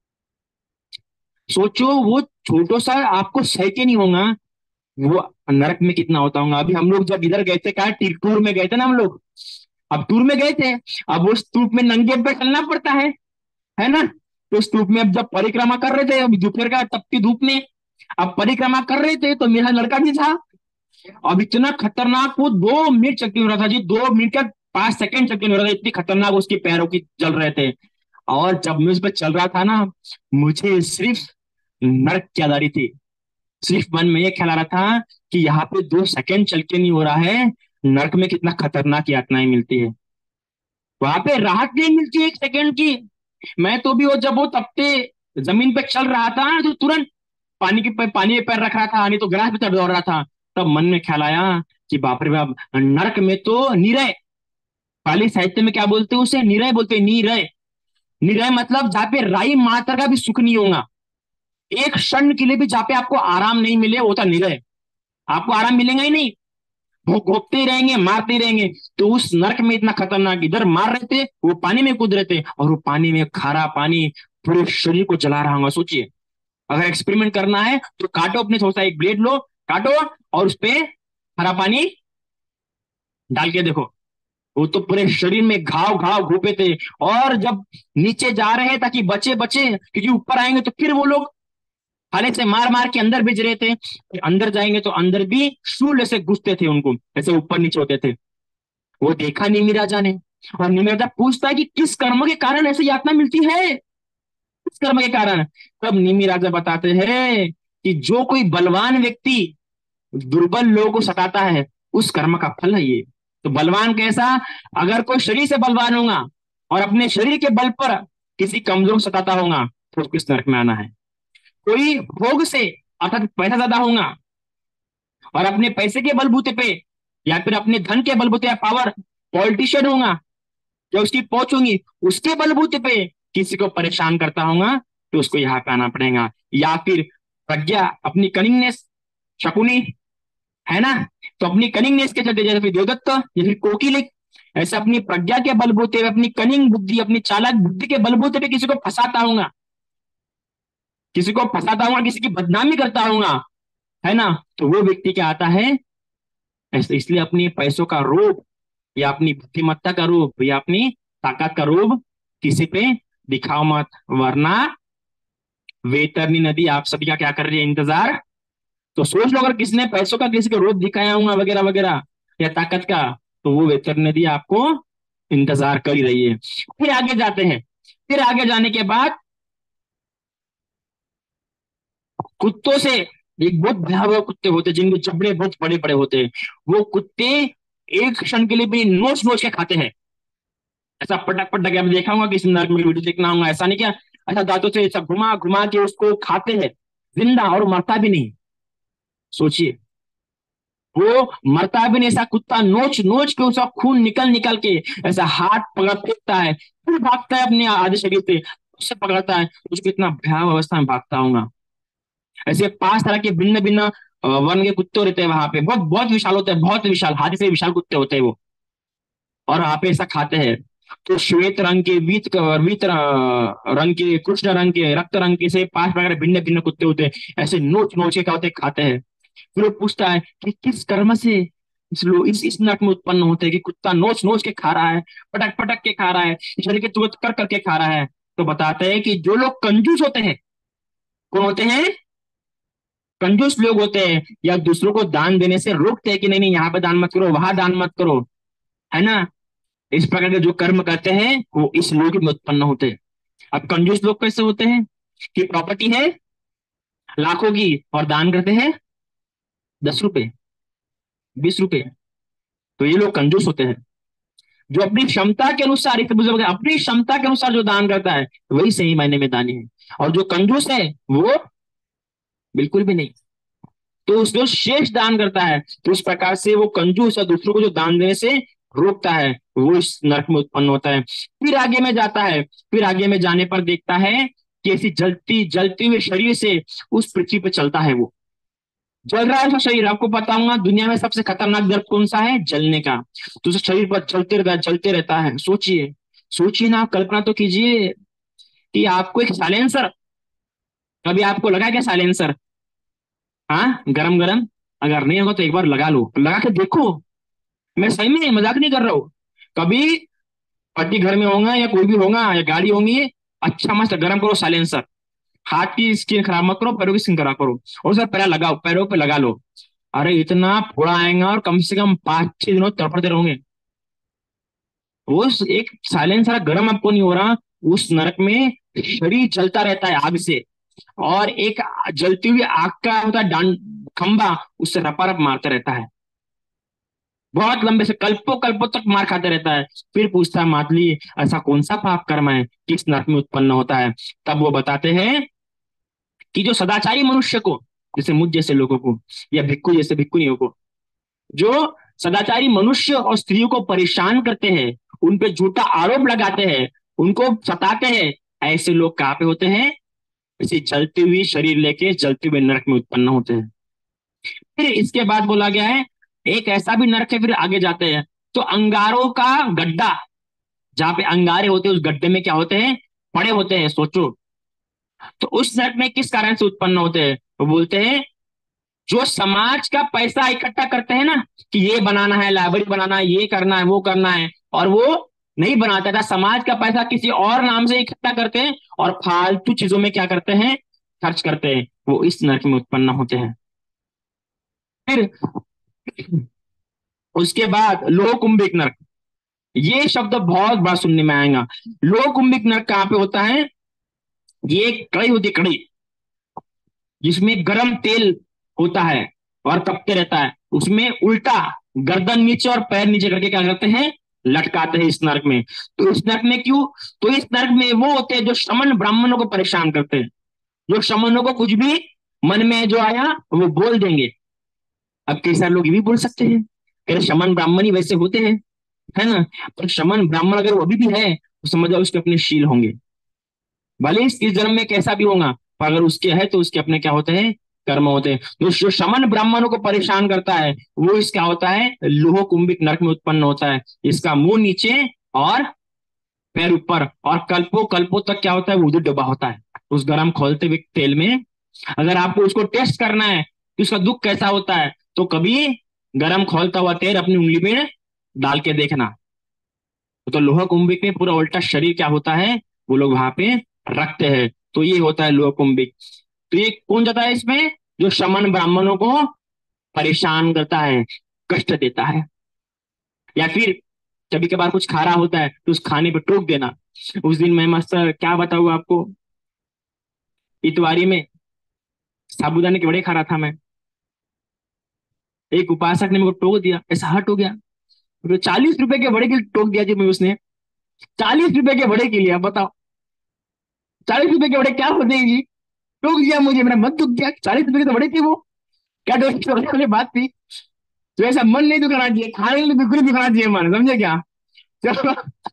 सोचो वो छोटो सा आपको सह के नहीं होगा, वो नरक में कितना होता होगा। अभी हम लोग जब इधर गए थे, क्या टूर में गए थे ना हम लोग, अब टूर में गए थे, अब उस स्तूप में नंगे पे चलना पड़ता है ना। तो स्तूप में अब जब परिक्रमा कर रहे थे, अब दोपहर का तपती धूप में, अब परिक्रमा कर रहे थे, तो मेरा लड़का भी था। अब इतना खतरनाक, वो 2 मिनट चक्की हो रहा था जी, 2 मिनट का 5 सेकंड चक्की हो रहा था, इतनी खतरनाक उसके पैरों की चल रहे थे। और जब मैं उस पर चल रहा था ना, मुझे सिर्फ नर्क की याद आ रही थी। सिर्फ मन में ये ख्याल आ रहा था कि यहाँ पे 2 सेकंड चल के नहीं हो रहा है, नर्क में कितना खतरनाक यातनाएं मिलती है, वहां पे राहत नहीं मिलती 1 सेकंड की। मैं तो भी वो जब वो तपते जमीन पे चल रहा था, तो तुरंत पानी में पैर रख रहा था, नहीं तो ग्रास पे चढ़ दौड़ रहा था। तब मन में ख्याल आया कि बाप रे बाप, नरक में तो निरय, पाली साहित्य में क्या बोलते हैं उसे, निरय बोलते हैं, निरय। निरय मतलब जहाँ पे राई मात्र का भी सुख नहीं होगा, एक क्षण के लिए भी जहाँ पे आपको आराम नहीं मिले, वो था निरय। आपको आराम मिलेगा ही नहीं, वो घोपते ही रहेंगे, मारते ही रहेंगे। तो उस नरक में इतना खतरनाक, इधर मार रहे थे, वो पानी में कूद रहे थे, और वो पानी में खारा पानी पूरे शरीर को जला रहा होगा। सोचिए, अगर एक्सपेरिमेंट करना है तो काटो, अपने थोड़ा सा एक ब्लेड लो, काटो, और उस पे हरा पानी डाल के देखो, वो तो पूरे शरीर में घाव घाव घोपे थे। और जब नीचे जा रहे हैं ताकि बचे बचे, क्योंकि ऊपर आएंगे तो फिर वो लोग भाले से मार मार के अंदर भेज रहे थे, अंदर जाएंगे तो अंदर भी शूल ऐसे घुसते थे उनको, ऐसे ऊपर नीचे होते थे। वो देखा निमि राजा ने, और निमि राजा पूछता है कि किस कर्म के कारण ऐसी यातना मिलती है, किस कर्म के कारण। तब निमि राजा बताते हैं कि जो कोई बलवान व्यक्ति दुर्बल लोगों को सताता है, उस कर्म का फल है ये। तो बलवान कैसा? अगर कोई शरीर से बलवान होगा और अपने शरीर के बल पर किसी कमजोर को सताता होगा, तो उसको इस नरक में आना है। कोई भोग से, अर्थात पैसा ज्यादा होगा और अपने पैसे के बलबूते पे या फिर अपने धन के बलबूते या पावर, पॉलिटिशियन होगा या उसकी पहुंच होगी, उसके बलबूते पे किसी को परेशान करता होगा, तो उसको यहाँ पे आना पड़ेगा। या फिर प्रज्ञा, अपनी कनिंगनेस, शकुनी, है ना, तो अपनी कनिंगनेस के चलते, जैसे फिर देवदत्त या फिर कोकिलिक, ऐसे अपनी प्रज्ञा के बलबूते, अपनी कनिंग बुद्धि, अपनी चालाक बुद्धि के बलबूते पे किसी को फंसाता हूंगा, किसी को फंसाता हूंगा, किसी की बदनामी करता हूंगा, है ना, तो वो व्यक्ति क्या आता है ऐसे। इसलिए अपनी पैसों का रूप या अपनी बुद्धिमत्ता का रूप या अपनी ताकत का रूप किसी पे दिखाओ मत, वरना वैतरणी नदी आप सभी का क्या कर रही है, इंतजार। तो सोच लो, अगर किसी ने पैसों का किसी को रूप दिखाया होगा वगैरह वगैरह या ताकत का, तो वो वैतरणी नदी आपको इंतजार कर ही रही है। फिर आगे जाते हैं। फिर आगे जाने के बाद कुत्तों से, एक बहुत भयावह कुत्ते होते हैं जिनके जबड़े बहुत बड़े बड़े होते हैं। वो कुत्ते एक क्षण के लिए भी नोच नोच के खाते हैं, ऐसा पटक पटक के। मैं देखा होगा किसी नर्क में वीडियो देखना होगा, ऐसा नहीं क्या, ऐसा दांतों से ऐसा घुमा घुमा के उसको खाते हैं जिंदा, और मरता भी नहीं। सोचिए, वो मरता भी नहीं, ऐसा कुत्ता नोच नोच के उसका खून निकल निकल के ऐसा हाथ पकड़ फेंकता है, फिर भागता है अपने आधे शरीर से, उससे पकड़ता है, उसको कितना भयावह अवस्था में भागता होगा। ऐसे 5 तरह के भिन्न भिन्न वन के कुत्ते रहते हैं वहां पे, बहुत बहुत विशाल होते हैं, बहुत विशाल, हाथी से विशाल कुत्ते होते हैं वो, और वहां पे ऐसा खाते हैं। तो श्वेत रंग के, रंग के, कृष्ण रंग के, रक्त रंग के, से 5 प्रकार के भिन्न भिन्न कुत्ते होते हैं, ऐसे नोच नोच के क्या होते हैं, खाते हैं। फिर वो पूछता है कि किस कर्म से इस नरक में उत्पन्न होते हैं कि कुत्ता नोच नोच के खा रहा है, पटक पटक के खा रहा है, शरीर के तुरंत कर करके खा रहा है। तो बताते हैं कि जो लोग कंजूस होते हैं, कौन होते हैं, कंजूस लोग होते हैं, या दूसरों को दान देने से रोकते हैं कि नहीं नहीं यहाँ पे दान मत करो, वहां दान मत करो, है ना, इस प्रकार के जो कर्म करते हैं वो इस लोक में उत्पन्न होते हैं। अब कंजूस लोग कैसे होते हैं कि प्रॉपर्टी है लाखों की और दान करते हैं 10 रुपए, 20 रुपए, तो ये लोग कंजूस होते हैं। जो अपनी क्षमता के अनुसार, एक बुजुर्ग अपनी क्षमता के अनुसार जो दान करता है, वही सही मायने में दानी है। और जो कंजूस है वो बिल्कुल भी नहीं। तो उस जो शेष दान करता है, तो उस प्रकार से वो कंजूस और दूसरों को जो दान देने से रोकता है, वो इस नरक में उत्पन्न होता है। फिर आगे में जाता है, फिर आगे में जाने पर देखता है कि ऐसी जलती जलते हुए शरीर से उस पृथ्वी पे चलता है। वो जल रहा है उसका शरीर, आपको पता होगा दुनिया में सबसे खतरनाक दर्द कौन सा है, जलने का। तो उस शरीर पर चलते रहता है। सोचिए, सोचिए ना, कल्पना तो कीजिए कि आपको एक साइलेंसर, कभी आपको लगा क्या साइलेंसर, हाँ, गरम गरम, अगर नहीं होगा तो एक बार लगा लो, लगा के देखो, मैं सही में मजाक नहीं कर रहा हूँ। कभी पति घर में होगा या कोई भी होगा या गाड़ी होंगी, अच्छा मस्त गरम करो साइलेंसर, हाथ की स्किन खराब मत करो, पैरों की स्किन खराब करो, और सर पैरा लगाओ, पैरों पे लगा लो। अरे इतना फोड़ा आएगा और कम से कम 5-6 दिनों तड़पड़ते रहोगे। वो एक साइलेंसर गर्म आपको नहीं हो रहा, उस नरक में शरीर जलता रहता है आग से, और एक जलती हुई आग का होता है खंबा, उससे रपा रप मारता रहता है, बहुत लंबे से कल्पों कल्पों तक मार खाते रहता है। फिर पूछता है मातली, ऐसा कौन सा पाप कर्म है किस नरक में उत्पन्न होता है। तब वो बताते हैं कि जो सदाचारी मनुष्य को, जैसे मुझ जैसे लोगों को या भिक्खु जैसे भिक्खुनियों को, जो सदाचारी मनुष्य और स्त्रियों को परेशान करते हैं, उन पे झूठा आरोप लगाते हैं, उनको सताते हैं, ऐसे लोग कहाँ पे होते हैं, इसे जलती हुई शरीर लेके जलते हुए नरक में उत्पन्न होते हैं। फिर इसके बाद बोला गया है एक ऐसा भी नरक है, फिर आगे जाते हैं तो अंगारों का गड्ढा, जहां पे अंगारे होते हैं उस गड्ढे में क्या होते हैं, पड़े होते हैं। सोचो, तो उस नरक में किस कारण से उत्पन्न होते हैं, वो बोलते हैं जो समाज का पैसा इकट्ठा करते हैं ना, कि ये बनाना है, लाइब्रेरी बनाना है, ये करना है, वो करना है, और वो नहीं बनाता था, समाज का पैसा किसी और नाम से इकट्ठा करते हैं और फालतू चीजों में क्या करते हैं, खर्च करते हैं। वो इस नरक में उत्पन्न होते हैं। फिर उसके बाद लोह कुंभिक नरक, ये शब्द बहुत बार सुनने में आएगा। लोह कुंभिक नरक कहाँ पे होता है? ये एक कड़ी होती है, कड़ी, जिसमें गर्म तेल होता है और तपते रहता है। उसमें उल्टा गर्दन नीचे और पैर नीचे करके क्या करते हैं, लटकाते हैं इस नरक में। तो इस नरक में क्यों? तो इस नरक में वो होते हैं जो श्रमण ब्राह्मणों को परेशान करते हैं, जो श्रमणों को कुछ भी मन में जो आया वो बोल देंगे। अब कई सारे लोग ये भी बोल सकते हैं कि शमन ब्राह्मण ही वैसे होते हैं, है ना? पर शमन ब्राह्मण अगर वो अभी भी है तो समझ जाओ उसके अपने शील होंगे, भले इस जन्म में कैसा भी होगा, पर अगर उसके है तो उसके अपने क्या होते हैं, कर्म होते हैं। तो जो शमन ब्राह्मणों को परेशान करता है वो इस क्या होता है, लोह कुंभिक नरक में उत्पन्न होता है। इसका मुंह नीचे और पैर ऊपर, और कल्पों कल्पों तक क्या होता है, वो उधर डूबा होता है उस गर्म खोलते हुए तेल में। अगर आपको उसको टेस्ट करना है कि उसका दुख कैसा होता है, तो कभी गर्म खोलता हुआ तेल अपनी उंगली में डाल के देखना। तो लोह कुंभिक में पूरा उल्टा शरीर क्या होता है, वो लोग वहां पे रखते हैं। तो ये होता है लोह कुंभिक। तो ये कौन जाता है इसमें, जो शमन ब्राह्मणों को परेशान करता है, कष्ट देता है। या फिर कभी कभार कुछ खा रहा होता है तो उस खाने पे टोक देना। उस दिन मैं मस्त क्या बताऊँ आपको, इतवारी में साबूदाने के बड़े खा रहा था मैं। एक उपासक ने मेरे को टोक दिया, ऐसा हट हो गया। तो 40 रुपए के बड़े के लिए टोक दिया जी मैं, उसने 40 रुपए के बड़े के लिए। आप बताओ 40 रुपए के बड़े क्या होते हैं जी? टोक दिया मुझे, मेरा मन दुख गया। 40 रुपए के तो बड़े थे वो, क्या टोक वाली बात थी? तो ऐसा मन नहीं दुखाना चाहिए, खाने के लिए बिल्कुल नहीं दुखाना चाहिए मन, समझे क्या? चलो,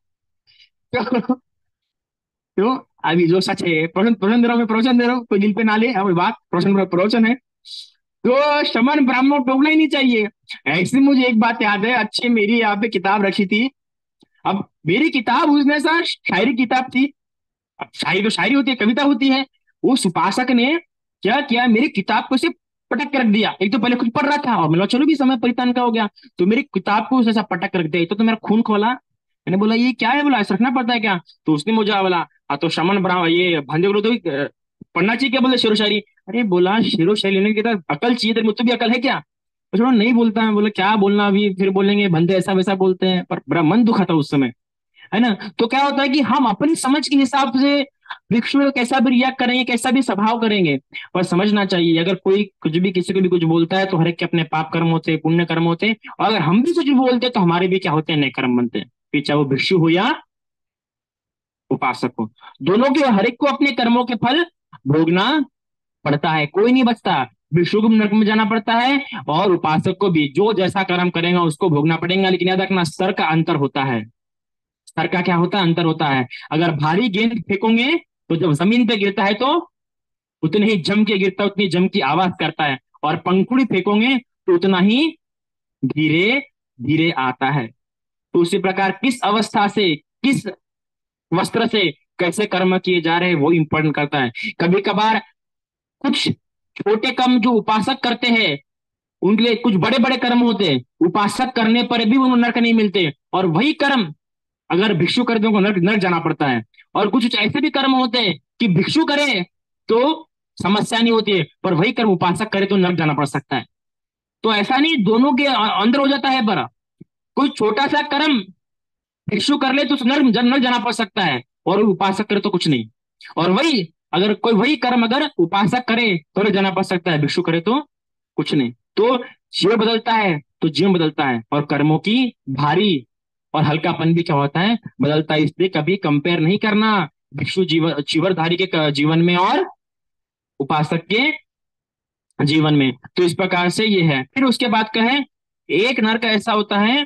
चलो। तो अभी जो सच है, प्रवचन प्रवचन दे रहा हूँ मैं, प्रवचन दे रहा हूँ, कोई दिल पे ना ले, अब बात प्रवचन प्रवचन है। तो शमन ब्राह्मण टोकना ही नहीं चाहिए। ऐसे मुझे एक बात याद है, अच्छी मेरी यहाँ पे किताब रखी थी। अब मेरी किताब उसमें सा शायरी किताब थी। अब शायरी तो शायरी होती है, कविता होती है। उस उपासक ने क्या किया, मेरी किताब को सिर्फ पटक कर रख दिया। एक तो पहले कुछ पढ़ रहा था और मतलब चलो भी समय परितान का हो गया, तो मेरी किताब को ऐसा पटक कर रख दिया। तो मेरा खून खोला। मैंने बोला ये क्या है, बोला ऐसा रखना पड़ता है क्या? तो उसने मुझे बोला, हाँ तो शमन ब्राह्मण ये भंजे बोलो तो पढ़ना चाहिए क्या, बोले शेरो शायरी। अरे बोला शेरो शायरी लेने की तो अकल चाहिए, तेरे मुझे भी अकल है क्या? तो छोड़ो नहीं बोलता है। बोला क्या बोलना अभी, फिर बोलेंगे बंदे ऐसा वैसा बोलते हैं। पर बड़ा मन दुखा था उस समय, है ना? तो क्या होता है कि हम अपनी समझ के हिसाब से भिक्षु को कैसा भी रिएक्ट करेंगे, कैसा भी स्वभाव करेंगे। पर समझना चाहिए अगर कोई कुछ भी किसी को भी कुछ बोलता है तो हर एक के अपने पाप कर्म होते हैं, पुण्य कर्म होते हैं। और अगर हम भी कुछ बोलते हैं तो हमारे भी क्या होते हैं, नए कर्म बनते हैं। फिर चाहे वो भिक्षु हो या उपासक हो, दोनों के हर एक को अपने कर्मों के फल भोगना पड़ता है, कोई नहीं बचता। भिक्षु को भी नरक में जाना पड़ता है और उपासक को भी, जो जैसा कर्म करेगा उसको भोगना पड़ेगा। लेकिन याद रखना स्तर का अंतर होता है, स्तर का क्या होता है, अंतर होता है। अगर भारी गेंद फेंकोगे तो जब जमीन पे गिरता है तो उतने ही जम के गिरता है, उतनी जम की आवाज करता है। और पंखुड़ी फेंकोगे तो उतना ही धीरे धीरे आता है। तो उसी प्रकार किस अवस्था से, किस वस्त्र से कैसे कर्म किए जा रहे हैं वो इंपॉर्टेंट करता है। कभी कभार कुछ छोटे कर्म जो उपासक करते हैं उनके लिए कुछ बड़े बड़े कर्म होते हैं, उपासक करने पर भी उनको नरक नहीं मिलते। और वही कर्म अगर भिक्षु कर दे उनको नरक नरक जाना पड़ता है। और कुछ ऐसे भी कर्म होते हैं कि भिक्षु करे तो समस्या नहीं होती है, पर वही कर्म उपासक करे तो नरक जाना पड़ सकता है। तो ऐसा नहीं दोनों के अंदर हो जाता है। पर कोई छोटा सा कर्म भिक्षु कर ले तो नरक नरक जाना पड़ सकता है, और उपासक करे तो कुछ नहीं। और वही अगर कोई वही कर्म अगर उपासक करे तो नरक जाना पड़ सकता है, भिक्षु करे तो कुछ नहीं। तो जीवन बदलता है तो जीवन बदलता है, और कर्मों की भारी और हल्कापन भी क्या होता है, बदलता है। इसलिए कभी कंपेयर नहीं करना भिक्षु जीवन चीवरधारी के जीवन में और उपासक के जीवन में। तो इस प्रकार से ये है। फिर उसके बाद कहें, एक नरक ऐसा होता है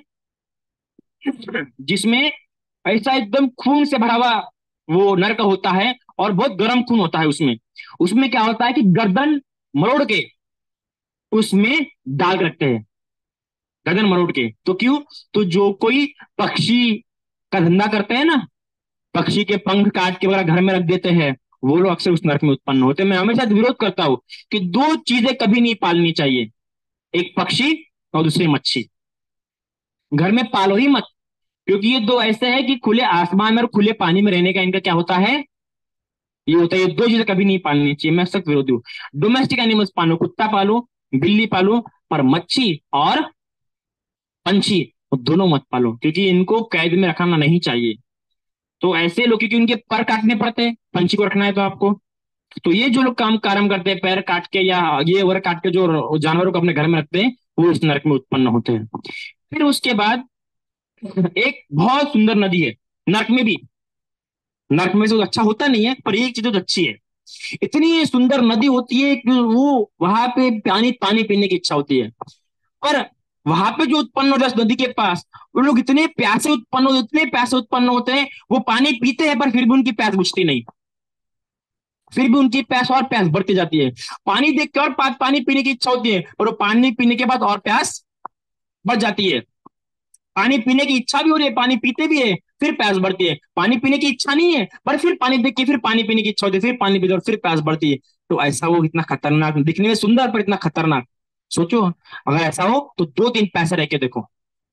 जिसमें ऐसा एकदम खून से भरा हुआ वो नरक होता है, और बहुत गर्म खून होता है उसमें। उसमें क्या होता है कि गर्दन मरोड़ के उसमें डाल रखते हैं, गर्दन मरोड़ के। तो क्यों? तो जो कोई पक्षी का धंधा करते हैं ना, पक्षी के पंख काट के वगैरह घर में रख देते हैं, वो लोग अक्सर उस नरक में उत्पन्न होते हैं। मैं हमेशा विरोध करता हूं कि दो चीजें कभी नहीं पालनी चाहिए, एक पक्षी और दूसरी मच्छी। घर में पालो ही मत, क्योंकि ये दो ऐसे हैं कि खुले आसमान में और खुले पानी में रहने का इनका क्या होता है, ये होता है, ये दो चीजें कभी नहीं पालनी चाहिए, मैं सख्त विरोधी हूँ। डोमेस्टिक एनिमल्स पालो, कुत्ता पालो, बिल्ली पालो, पर मच्छी और पंछी दोनों मत पालो, क्योंकि इनको कैद में रखना नहीं चाहिए। तो ऐसे लोग, क्योंकि उनके पर काटने पड़ते हैं, पंछी को रखना है तो आपको। तो ये जो लोग काम करते हैं पैर काट के या ये वगैरह काट के जो जानवरों को अपने घर में रखते हैं, वो इस नरक में उत्पन्न होते हैं। फिर उसके बाद एक बहुत सुंदर नदी है नरक में भी। नरक में से तो अच्छा होता नहीं है, पर एक चीज तो अच्छी है, इतनी सुंदर नदी होती है कि वो वहां पे पानी पानी पीने की इच्छा होती है। पर वहां पे जो उत्पन्न होता है उस नदी के पास, वो लोग इतने प्यासे उत्पन्न होते हैं, वो पानी पीते हैं पर फिर भी उनकी प्यास बुझती नहीं, फिर भी उनकी प्यास और प्यास बढ़ती जाती है। पानी देख के और पानी पीने की इच्छा होती है, और वो पानी पीने के बाद और प्यास बढ़ जाती है। पानी पीने की इच्छा भी हो रही है, पानी पीते भी है, फिर प्यास बढ़ती है। पानी पीने की इच्छा नहीं है, पर फिर पानी देख के फिर पानी पीने की इच्छा होती है, फिर पानी पीते और फिर प्यास बढ़ती है। तो ऐसा वो इतना खतरनाक, दिखने में सुंदर पर इतना खतरनाक। सोचो, अगर ऐसा हो तो दो तीन पैसे रह के देखो,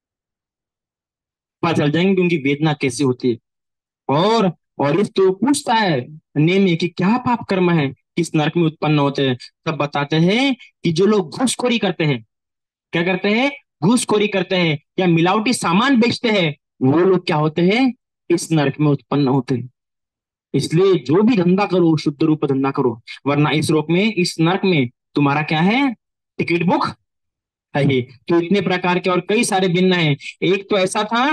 पता चल जाएंगे कि उनकी वेदना कैसी होती है। और इस तो पूछता है नेमी कि क्या पाप कर्म है, किस नरक में उत्पन्न होते हैं। तब बताते हैं कि जो लोग घूसखोरी करते हैं, क्या करते हैं, घूसखोरी करते हैं या मिलावटी सामान बेचते हैं, वो लोग क्या होते हैं, इस नरक में उत्पन्न होते हैं। इसलिए जो भी धंधा करो शुद्ध रूप में धंधा करो, वरना इस रोक में, इस नरक में तुम्हारा क्या है, टिकट बुक है ही। तो इतने प्रकार के और कई सारे भिन्न है। एक तो ऐसा था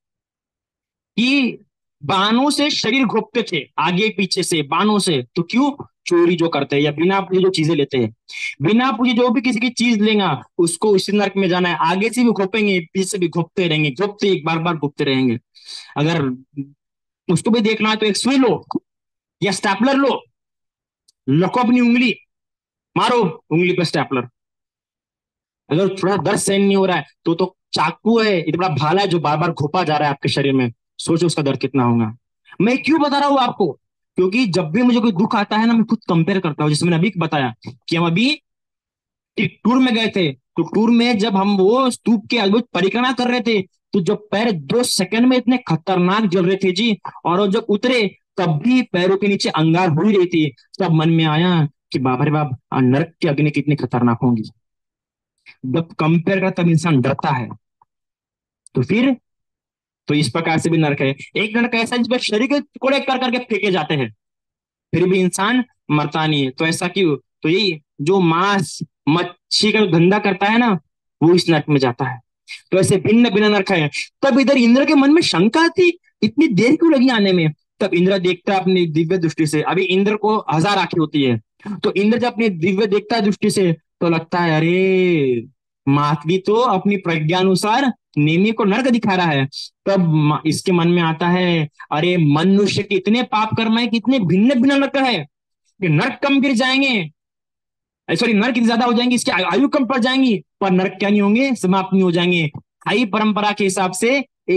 कि बाणों से शरीर घोंपते थे, आगे पीछे से बाणों से, तो क्यों, चोरी जो करते हैं या बिना पूछे जो चीजें लेते हैं, बिना पूछे जो भी किसी की चीज लेगा उसको इसी नरक में जाना है। आगे से भी घोपेंगे, पीछे से भी घोपते रहेंगे, घोपते एक बार बार घोपते रहेंगे। अगर उसको भी देखना है तो एक सुई लो या स्टैपलर लो, लको अपनी उंगली, मारो उंगली पर स्टैपलर। अगर थोड़ा दर्द सहन नहीं हो रहा है तो चाकू है, इतना बड़ा भाला है जो बार बार घोपा जा रहा है आपके शरीर में, सोचो उसका दर्द कितना होगा। मैं क्यों बता रहा हूँ आपको, क्योंकि जब भी मुझे कोई दुख आता है ना, मैं खुद कंपेयर करता हूँ। जैसे मैंने अभी बताया कि हम अभी एक टूर में गए थे, तो टूर में जब हम वो स्तूप के अद्भुत परिक्रमा कर रहे थे, तो जब पैर 2 सेकंड में इतने खतरनाक जल रहे थे जी, और वो जब उतरे तब भी पैरों के नीचे अंगार हो ही रही थी। तब मन में आया कि बाबा रे बाप, नरक की अग्नि कितनी खतरनाक होंगी। जब कंपेयर कर तब इंसान डरता है। तो फिर, तो इस प्रकार से भी नरक है। एक नरक ऐसा है जिसमें शरीर के टुकड़े कर करके फेंके जाते हैं, फिर भी इंसान मरता नहीं है। तो ऐसा क्यों, तो यही जो मांस मच्छी का जो धंधा करता है ना, वो इस नरक में जाता है। तो ऐसे भिन्न भिन्न नरक है। तब इधर इंद्र के मन में शंका थी, इतनी देर क्यों लगी आने में। तब इंद्र देखता है अपनी दिव्य दृष्टि से, अभी इंद्र को 1000 आंखें होती है, तो इंद्र जब अपनी दिव्य देखता है दृष्टि से, तो लगता है अरे, मातवी तो अपनी प्रज्ञानुसार नेमी को नर्क दिखा रहा है। तब इसके मन में आता है, अरे मनुष्य के इतने पाप कर्म है कि इतने भिन्न भिन्न नरक है कि नरक कम गिर जाएंगे, सॉरी नरक इतनी ज्यादा हो जाएंगे, इसकी आयु कम पड़ जाएंगी, पर नरक क्या नहीं होंगे, समाप्त नहीं हो जाएंगे। थाई परंपरा के हिसाब से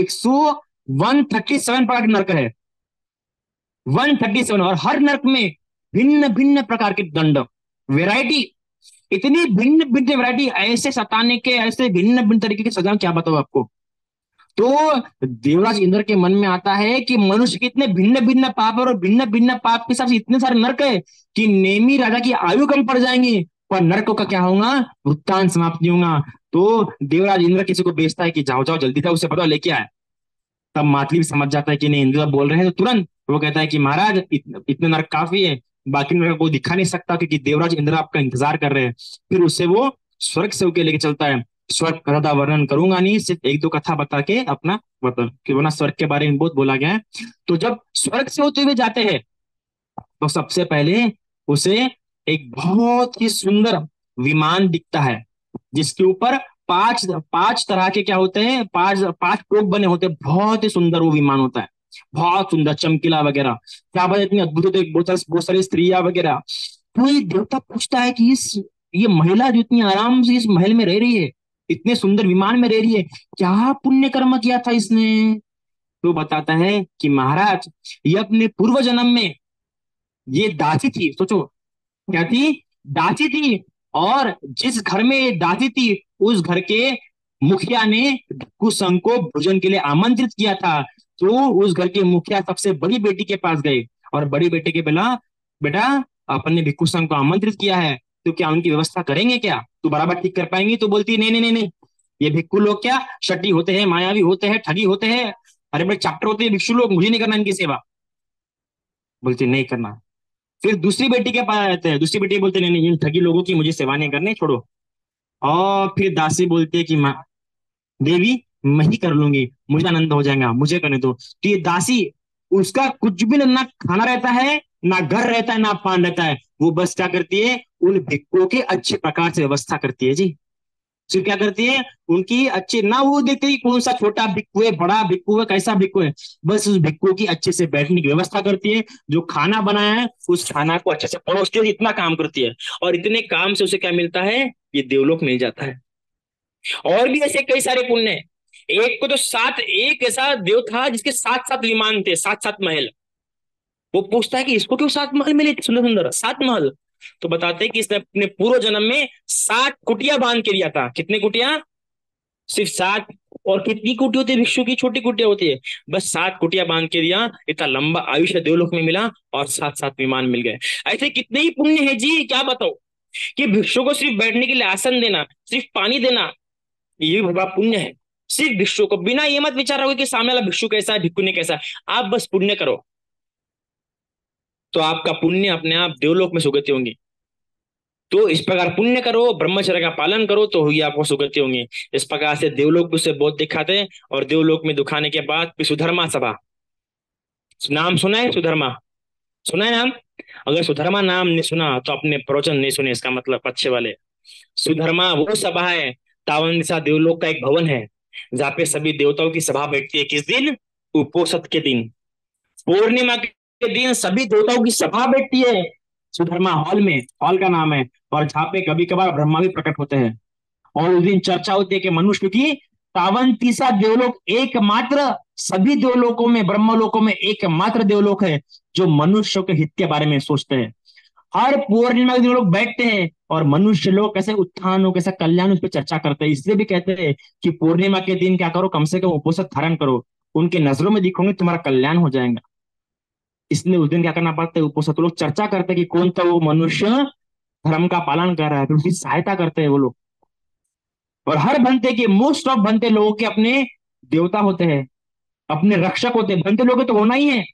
137 प्रकार के नरक है, 137, और हर नरक में भिन्न भिन्न प्रकार के दंड, वेराइटी, इतनी भिन्न भिन्न वैरायटी, ऐसे सताने के ऐसे भिन्न भिन्न तरीके की सजा, क्या बताओ आपको। तो देवराज इंद्र के मन में आता है कि मनुष्य के इतने भिन्न भिन्न पाप है, और भिन्न भिन्न पाप के हिसाब से इतने सारे नरक है कि नेमी राजा की आयु कम पड़ जाएंगी, पर नरकों का क्या होगा, वृत्तांत समाप्त नहीं होगा। तो देवराज इंद्र किसी को भेजता है कि जाओ जाओ जल्दी था उसे पता लेके आए। तब मातली भी समझ जाता है कि नहीं, इंद्र बोल रहे हैं, तो तुरंत वो कहता है कि महाराज इतने नरक काफी है, बाकी नरक को दिखा नहीं सकता, क्योंकि देवराज इंद्र आपका इंतजार कर रहे हैं। फिर उससे वो स्वर्ग से होके लेके चलता है। स्वर्ग का ज्यादा वर्णन करूंगा नहीं, सिर्फ एक दो कथा बता के अपना बता, कि वरना स्वर्ग के बारे में बहुत बोला गया है। तो जब स्वर्ग से होते हुए जाते हैं, तो सबसे पहले उसे एक बहुत ही सुंदर विमान दिखता है, जिसके ऊपर पांच पांच तरह के क्या होते हैं, पांच पांच टोक बने होते हैं। बहुत ही सुंदर वो विमान होता है, बहुत सुंदर चमकीला वगैरह, क्या बात है, इतनी अद्भुत होते हैं, बहुत सारी स्त्रियां वगैरह। तो ये देवता पूछता है कि इस ये महिला जो इतनी आराम से इस महल में रह रही है, इतने सुंदर विमान में रह रही है, क्या पुण्य कर्म किया था इसने। तो बताता है कि महाराज, ये अपने पूर्व जन्म में ये दासी थी, सोचो क्या थी, दासी थी। और जिस घर में ये दासी थी, उस घर के मुखिया ने भिक्षु संघ को भोजन के लिए आमंत्रित किया था। तो उस घर के मुखिया सबसे बड़ी बेटी के पास गए और बड़ी बेटे के बोला, बेटा अपन ने भिक्षु संघ को आमंत्रित किया है, तो क्या उनकी व्यवस्था करेंगे, क्या तू बराबर ठीक कर पाएंगी? तो बोलती है, नहीं नहीं नहीं नहीं, ये भिक्षु लोग क्या शटी होते हैं, मायावी होते हैं, ठगी होते हैं, अरे बड़े चैप्टर होते हैं भिक्षु लोग, मुझे नहीं करना इनकी सेवा। बोलती नहीं करना। फिर दूसरी बेटी के पास आते हैं, दूसरी बेटी बोलते नहीं नहीं, इन ठगी लोगों की मुझे सेवा नहीं करनी, छोड़ो। और फिर दासी बोलती है कि माँ, देवी मैं ही कर लूंगी, मुझे आनंद हो जाएगा, मुझे करने दो। तो ये दासी, उसका कुछ भी ना खाना रहता है, ना घर रहता है, ना पान रहता है, वो बस क्या करती है, उन भिक्षुओं के अच्छे प्रकार से व्यवस्था करती है जी। फिर क्या करती है, उनकी अच्छे ना वो देखते कि कौन सा छोटा भिक्खु है, बड़ा भिक्खु है, कैसा भिक्खु है, बस उस भिक्खु की अच्छे से बैठने की व्यवस्था करती है, जो खाना बनाया है उस खाना को अच्छे से परोसती है, इतना काम करती है। और इतने काम से उसे क्या मिलता है, ये देवलोक मिल जाता है। और भी ऐसे कई सारे पुण्य हैं। एक को तो सात, एक ऐसा देव था जिसके सात सात विमान थे, सात सात महल। वो पूछता है कि इसको क्यों सात महल मिले, सुंदर सुंदर सात महल। तो बताते हैं कि इसने अपने पूर्व जन्म में 7 कुटिया बांध के दिया था। कितनी कुटिया? सिर्फ 7। और कितनी कुटी होती है भिक्षु की? छोटी कुटिया होती है। बस 7 कुटिया बांध के दिया, इतना लंबा आयुष्य देवलोक में मिला, और सात सात विमान मिल गए। ऐसे कितने ही पुण्य है जी, क्या बताओ। कि भिक्षु को सिर्फ बैठने के लिए आसन देना, सिर्फ पानी देना, ये भी बड़ा पुण्य है। सिर्फ भिक्षु को, बिना ये मत विचार रहोगे कि सामने वाला भिक्षु कैसा है, भिक्षु ने कैसा है। आप बस पुण्य करो, तो आपका पुण्य अपने आप देवलोक में सुगति होंगी। तो इस प्रकार पुण्य करो, ब्रह्मचर्य का पालन करो, तो ही आपको सुगति होंगी। इस प्रकार से देवलोक में उसे बहुत दिखाते हैं। और देवलोक में दिखाने के बाद फिर सुधर्मा सभा, नाम सुना है सुधर्मा? सुना है नाम? अगर सुधर्मा नाम नहीं सुना तो अपने प्रवचन नहीं सुने, इसका मतलब अच्छे वाले। सुधर्मा वो सभा है, तावन दिशा देवलोक का एक भवन है, जहाँ पे सभी देवताओं की सभा बैठती है। किस दिन? उपोषद के दिन, पूर्णिमा के दिन सभी देवताओं की सभा बैठती है सुधर्मा हॉल में, हॉल का नाम है। और जहाँ पे कभी कभार ब्रह्मा भी प्रकट होते हैं। और उस दिन चर्चा होती है कि मनुष्य की तावन तीसा देवलोक एकमात्र, सभी देवलोकों में, ब्रह्मलोकों में एकमात्र देवलोक है जो मनुष्यों के हित के बारे में सोचते हैं। हर पूर्णिमा के दिन लोग बैठते हैं और मनुष्य लोग कैसे उत्थान हो, कैसा कल्याण, उस पर चर्चा करते हैं। इसलिए भी कहते हैं कि पूर्णिमा के दिन क्या करो, कम से कम उपवास धारण करो, उनके नजरों में दिखोगे तुम्हारा कल्याण हो जाएगा। इसलिए उस दिन क्या करना पड़ता है, उपवास। तो लोग चर्चा करते हैं कि कौन सा वो मनुष्य धर्म का पालन कर रहा है, फिर उसकी सहायता करते हैं वो लोग। और हर भंते के, मोस्ट ऑफ भंते लोगों के अपने देवता होते हैं, अपने रक्षक होते हैं। भंते लोग तो होना ही है,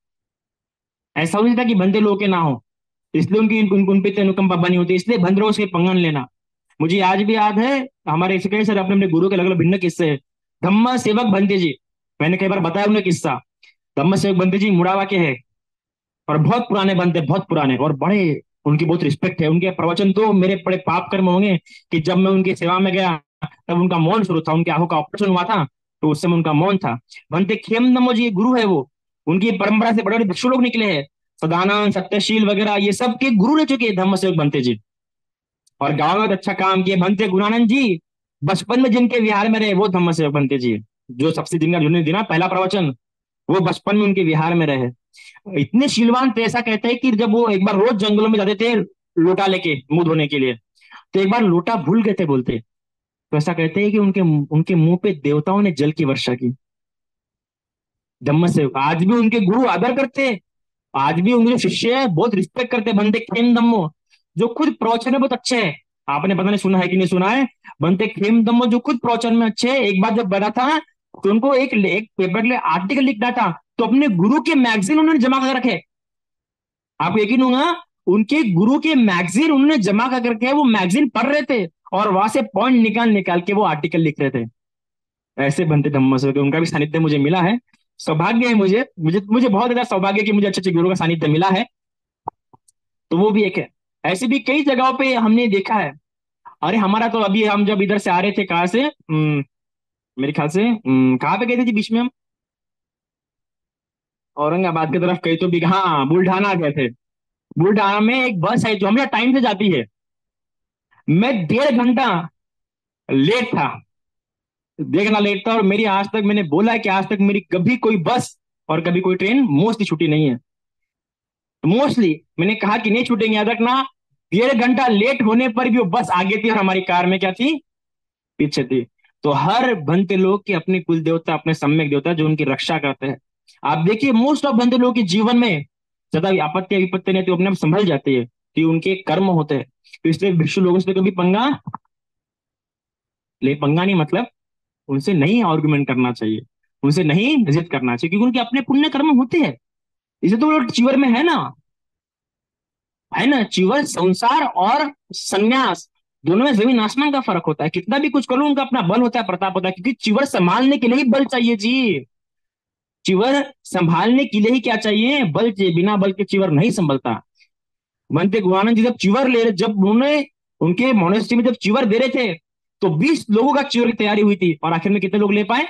ऐसा नहीं था कि भंते लोग के ना हो। इसलिए उन पे अनुकंपा बनी होती है, इसलिए भंद्रों से पंगन लेना। मुझे आज भी याद है, हमारे कई सर अपने अपने गुरु के अलग अलग भिन्न किस्से हैं। धम्म सेवक भंते जी, मैंने कई बार बताया उन्हें किस्सा। धम्म सेवक भंते जी मुड़ावा के हैं, और बहुत पुराने बनते, बहुत पुराने, और बड़े, उनकी बहुत रिस्पेक्ट है। उनके प्रवचन तो मेरे बड़े पाप कर्म होंगे कि जब मैं उनकी सेवा में गया तब उनका मौन शुरू था, उनकी आंखों का ऑपरेशन हुआ था, तो उस समय उनका मौन था। बनते खेम नमो जी गुरु है वो, उनकी परंपरा से बड़े बड़े भिक्षु लोग निकले हैं, सदानंद सत्यशील वगैरह, ये सब के गुरु रह चुके हैं धम्म सेवक बनते जी। और गांव में तो अच्छा काम किए बनते गुणानंद जी, बचपन में जिनके विहार में रहे वो धम्म सेवक बनते जी। जो सबसे जिनका जिन्होंने दिना पहला प्रवचन, वो बचपन में उनके विहार में रहे। इतने शीलवान थे, ऐसा कहते हैं कि जब वो एक बार रोज जंगलों में जाते थे लोटा लेके मुंह धोने के लिए, तो एक बार लोटा भूल गए थे बोलते। तो ऐसा कहते हैं कि उनके उनके मुंह पे देवताओं ने जल की वर्षा की। धम्म से आज भी उनके गुरु आदर करते हैं, आज भी उनके शिष्य है, बहुत रिस्पेक्ट करते हैं। बनते खेम दम्मो, जो खुद प्रवचन में बहुत अच्छे हैं, आपने पता नहीं सुना है कि नहीं सुना है। बनते खेम दम्मो जो खुद प्रवचन में अच्छे हैं, एक बार जब बैठा था तो उनको एक पेपर के लिए आर्टिकल लिखना था, तो अपने गुरु के मैगजीन उन्होंने जमा कर रखे। आपको यकीन होगा, उनके गुरु के मैगजीन उन्होंने जमा कर करके वो मैगजीन पढ़ रहे थे, और वहां से पॉइंट निकाल निकाल के वो आर्टिकल लिख रहे थे। ऐसे बनते धम्म से उनका भी सानिध्य मुझे मिला है। सौभाग्य है मुझे मुझे मुझे बहुत ज्यादा सौभाग्य कि मुझे अच्छे अच्छे गुरु का सानिध्य मिला है। तो वो भी एक है। ऐसे भी कई जगहों पे हमने देखा है। अरे हमारा तो अभी हम जब इधर से आ रहे थे, कहाँ से, मेरे ख्याल से कहाँ पे गए थे जी बीच में हम? औरंगाबाद की तरफ कहीं तो भी, हाँ बुल्ढाना गए थे। बुल्ढाना में एक बस है जो हमेशा टाइम से जाती है। मैं 1.5 घंटा लेट था, देखना लेट था। और मेरी आज तक, मैंने बोला है कि आज तक मेरी कभी कोई बस और कभी कोई ट्रेन मोस्टली छुट्टी नहीं है। मोस्टली मैंने कहा कि नहीं छूटेंगे, याद रखना। 1.5 घंटा लेट होने पर भी वो बस आगे थी और हमारी कार में क्या थी, पीछे थी। तो हर भंते लोग के अपने कुल देवता, अपने सम्यक देवता जो उनकी रक्षा करते हैं। आप देखिए मोस्ट ऑफ भंते लोग के जीवन में ज्यादा आपत्ति विपत्ति नहीं, तो अपने आप संभल जाती है, तो ये उनके कर्म होते हैं। तो इसलिए भिक्षु लोगों से कभी पंगा नहीं, मतलब उनसे नहीं आर्गुमेंट करना चाहिए, उनसे नहीं जिद करना चाहिए, क्योंकि उनके अपने पुण्य कर्म होते हैं। इसे तो वो लोग चीवर में है ना, चीवर संसार और संन्यास, दोनों में जमीन आसमान का फर्क होता है। कितना भी कुछ करो, उनका अपना बल होता है, प्रताप होता है, क्योंकि चीवर संभालने के लिए ही बल चाहिए जी। चिवर संभालने के लिए ही क्या चाहिए, बल चाहिए, बिना बल के चिवर नहीं संभलता। बनते गुरुआनंद जी जब चिवर ले रहे, जब उन्होंने उनके मोनेस्ट्री में जब चिवर दे रहे थे, तो 20 लोगों का चिवर की तैयारी हुई थी, और आखिर में कितने लोग ले पाए,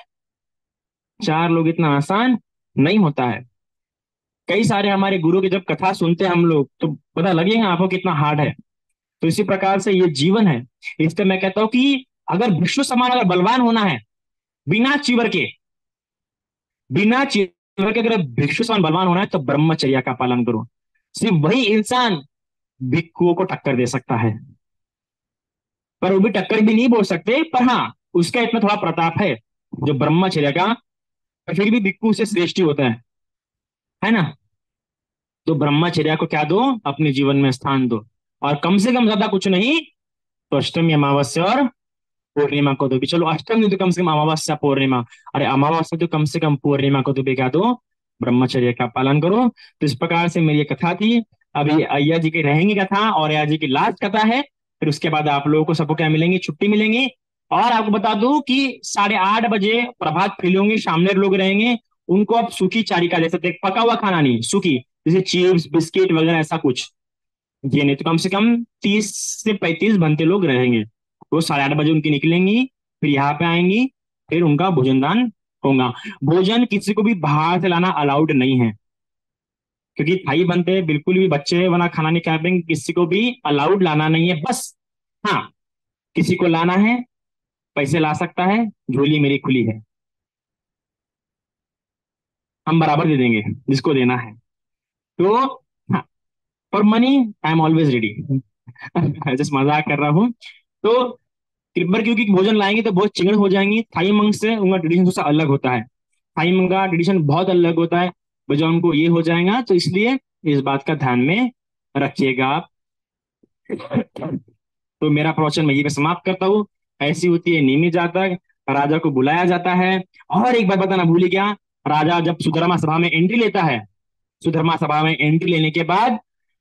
4 लोग। इतना आसान नहीं होता है। कई सारे हमारे गुरु की जब कथा सुनते हैं हम लोग, तो पता लगेगा आपको कितना हार्ड है। तो इसी प्रकार से ये जीवन है। इसलिए मैं कहता हूं कि अगर विश्व समान अगर बलवान होना है, बिना चिवर के, बिना चिवर के अगर भिक्षु समान बलवान होना है, तो ब्रह्मचर्या का पालन करो। सिर्फ वही इंसान भिक्षुओं को टक्कर दे सकता है। पर वो भी टक्कर भी नहीं बोल सकते, पर हाँ, उसका इतना थोड़ा प्रताप है जो ब्रह्मचर्य का, पर फिर भी भिक्षु से श्रेष्ठ ही होता है ना। तो ब्रह्मचर्या को क्या दो, अपने जीवन में स्थान दो। और कम से कम ज्यादा कुछ नहीं, तो अष्टमी अमावस्या और पूर्णिमा को दो भी। चलो अष्टमी तो कम से कम, अमावस्या पूर्णिमा, अरे अमावस्या तो कम से कम, पूर्णिमा को तो भी क्या दो, ब्रह्मचर्य का पालन करो। तो इस प्रकार से मेरी ये कथा थी। अभी अय्या जी की रहेंगी कथा, और अय्या जी की लास्ट कथा है। फिर उसके बाद आप लोगों को सबको क्या मिलेंगी, छुट्टी मिलेंगी। और आपको बता दूं कि 8:30 बजे प्रभात फेरी होंगे, सामने लोग रहेंगे, उनको आप सूखी चारिका दे सकते हैं, पका हुआ खाना नहीं, सूखी, जैसे चिप्स बिस्किट वगैरह ऐसा कुछ। ये नहीं तो कम से कम 30 से 35 बनते लोग रहेंगे। वो 8:30 बजे उनकी निकलेंगी, फिर यहाँ पे आएंगी, फिर उनका भोजन दान होगा। भोजन किसी को भी बाहर से लाना अलाउड नहीं है, क्योंकि थाई बनते हैं, बिल्कुल भी बच्चे बना खाना नहीं खा पाएंगे, किसी को भी अलाउड लाना नहीं है। बस हाँ, किसी को लाना है, पैसे ला सकता है, झोली मेरी खुली है, हम बराबर दे देंगे जिसको देना है। तो हाँ, for money I am always ready. Just मजाक कर रहा हूँ। तो कृपया, क्योंकि भोजन लाएंगे तो बहुत चिकन हो जाएंगी। थाई मंग से उनका ट्रेडिशन थोड़ा अलग होता है, थाई मंग का ट्रेडिशन बहुत अलग होता है, बजाय उनको ये हो जाएगा, तो इसलिए इस बात का ध्यान में रखिएगा आप। तो मेरा प्रवचन मैं ये पे समाप्त करता हूँ। ऐसी होती है नीमी जातक, राजा को बुलाया जाता है। और एक बात बताना भूल ही गया, राजा जब सुधर्मा सभा में एंट्री लेता है, सुधर्मा सभा में एंट्री लेने के बाद,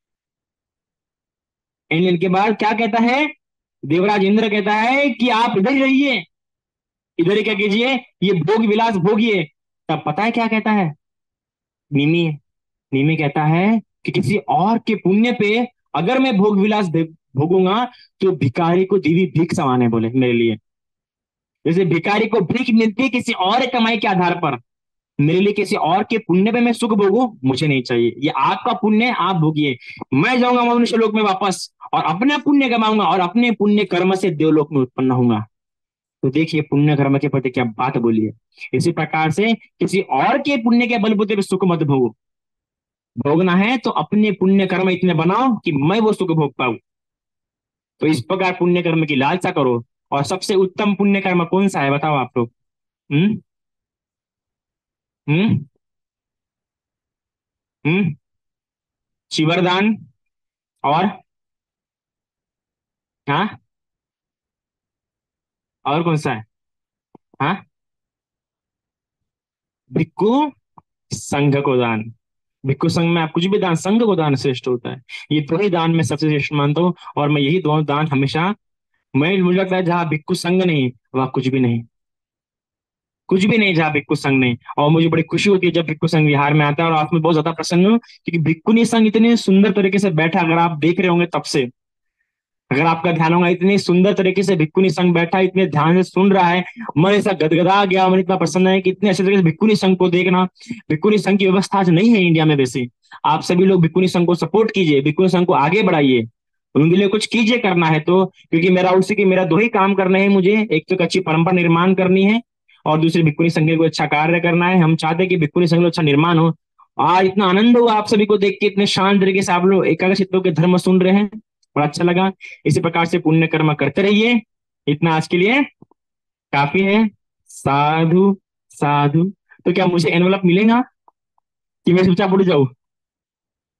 क्या कहता है, देवराज इंद्र कहता है कि आप इधर ही रहिए, इधर ही क्या कीजिए, ये भोग विलास भोगिए। तब पता है क्या कहता है निमी, निमी कहता है कि किसी और के पुण्य पे अगर मैं भोग विलास भोगूंगा, तो भिखारी को दीवी भीख समाने बोले मेरे लिए। जैसे भिखारी को भीख मिलती है किसी और कमाई के आधार पर, मेरे लिए किसी और के पुण्य पे मैं सुख भोगूं, मुझे नहीं चाहिए। ये आपका पुण्य है, आप भोगिए। मैं जाऊंगा मनुष्य लोक में वापस, और अपने पुण्य कमाऊंगा, और अपने पुण्य कर्म से देवलोक में उत्पन्न होऊंगा। तो देखिए पुण्य कर्म के प्रति क्या बात बोली है। इसी प्रकार से किसी और के पुण्य के बलबूते पे सुख मत भोगो, भोगना है तो अपने पुण्य कर्म इतने बनाओ कि मैं वो सुख भोग पाऊं। तो इस प्रकार पुण्य कर्म की लालसा करो। और सबसे उत्तम पुण्य कर्म कौन सा है, बताओ आप लोग। हम्म हम्म हम्म चिवरदान, और हाँ, और कौन सा है, हाँ, भिक्खु संघ को दान। भिक्खु संघ में आप कुछ भी दान, संघ को दान श्रेष्ठ होता है। ये दो ही दान में सबसे श्रेष्ठ मानता हूँ, और मैं यही दोनों दान हमेशा, मैं मुझे लगता है जहाँ भिक्खु संघ नहीं, वह कुछ भी नहीं, कुछ भी नहीं जहाँ भिक्खु संघ नहीं। और मुझे बड़ी खुशी होती है जब भिक्खु संघ बिहार में आता है, और आज मैं बहुत ज्यादा प्रसन्न हूँ, क्योंकि भिक्खुनी संघ इतने सुंदर तरीके से बैठा, अगर आप देख रहे होंगे तब से, अगर आपका ध्यान होगा, इतनी सुंदर तरीके से भिक्खुनी संघ बैठा, इतने ध्यान से सुन रहा है, मन ऐसा गदगदा गया, मन इतना प्रसन्न है कि इतने अच्छे तरीके से भिक्खुनी संघ को देखना। भिक्खुनी संघ की व्यवस्था आज नहीं है इंडिया में वैसे। आप सभी लोग भिक्खुनी संघ को सपोर्ट कीजिए, भिक्खुनी संघ को आगे बढ़ाइए, उनके लिए कुछ कीजिए, करना है तो। क्योंकि मेरा उसी की, मेरा दो ही काम करने हैं मुझे, एक तो एक अच्छी परंपरा निर्माण करनी है, और दूसरी भिक्खुनी संघ को अच्छा कार्य करना है। हम चाहते हैं कि भिक्खुनी संघ अच्छा निर्माण हो। आज इतना आनंद हुआ आप सभी को देख के, इतने शांत तरीके से आप लोग एकाग्र चित्तों के धर्म सुन रहे हैं, बड़ा अच्छा लगा। इसी प्रकार से पुण्य कर्म करते रहिए। इतना आज के लिए काफी है। साधु, साधु। तो क्या मुझे एनवलप मिलेगा कि मैं चुपचाप उड़ जाऊं?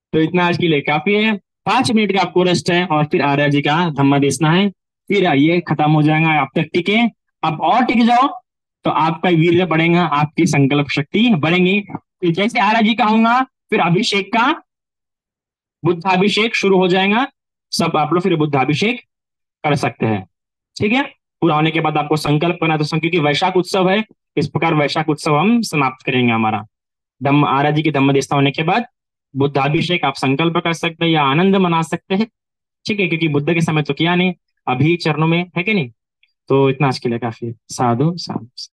तो इतना आज के लिए काफी है। 5 मिनट का आपको रेस्ट है और फिर आर्य जी का धम्मा देना है। फिर ये खत्म हो जाएगा, आप तक टिके। अब और टिक जाओ तो आपका वीर्य बढ़ेगा, आपकी संकल्प शक्ति बढ़ेगी। फिर जैसे आर्य जी का होगा, फिर अभिषेक का बुद्धाभिषेक शुरू हो जाएगा। सब आप लोग फिर बुद्धाभिषेक कर सकते हैं। ठीक है। पूरा होने के बाद आपको संकल्प करना है, तो क्योंकि वैशाख उत्सव है, इस प्रकार वैशाख उत्सव हम समाप्त करेंगे हमारा। धम्म आर्य जी की धम्म देशना होने के बाद बुद्धाभिषेक आप संकल्प कर सकते हैं या आनंद मना सकते हैं। ठीक है, क्योंकि बुद्ध के समय तो किया नहीं, अभी चरणों में है कि नहीं। तो इतना आज के लिए काफी है। साधु साधु।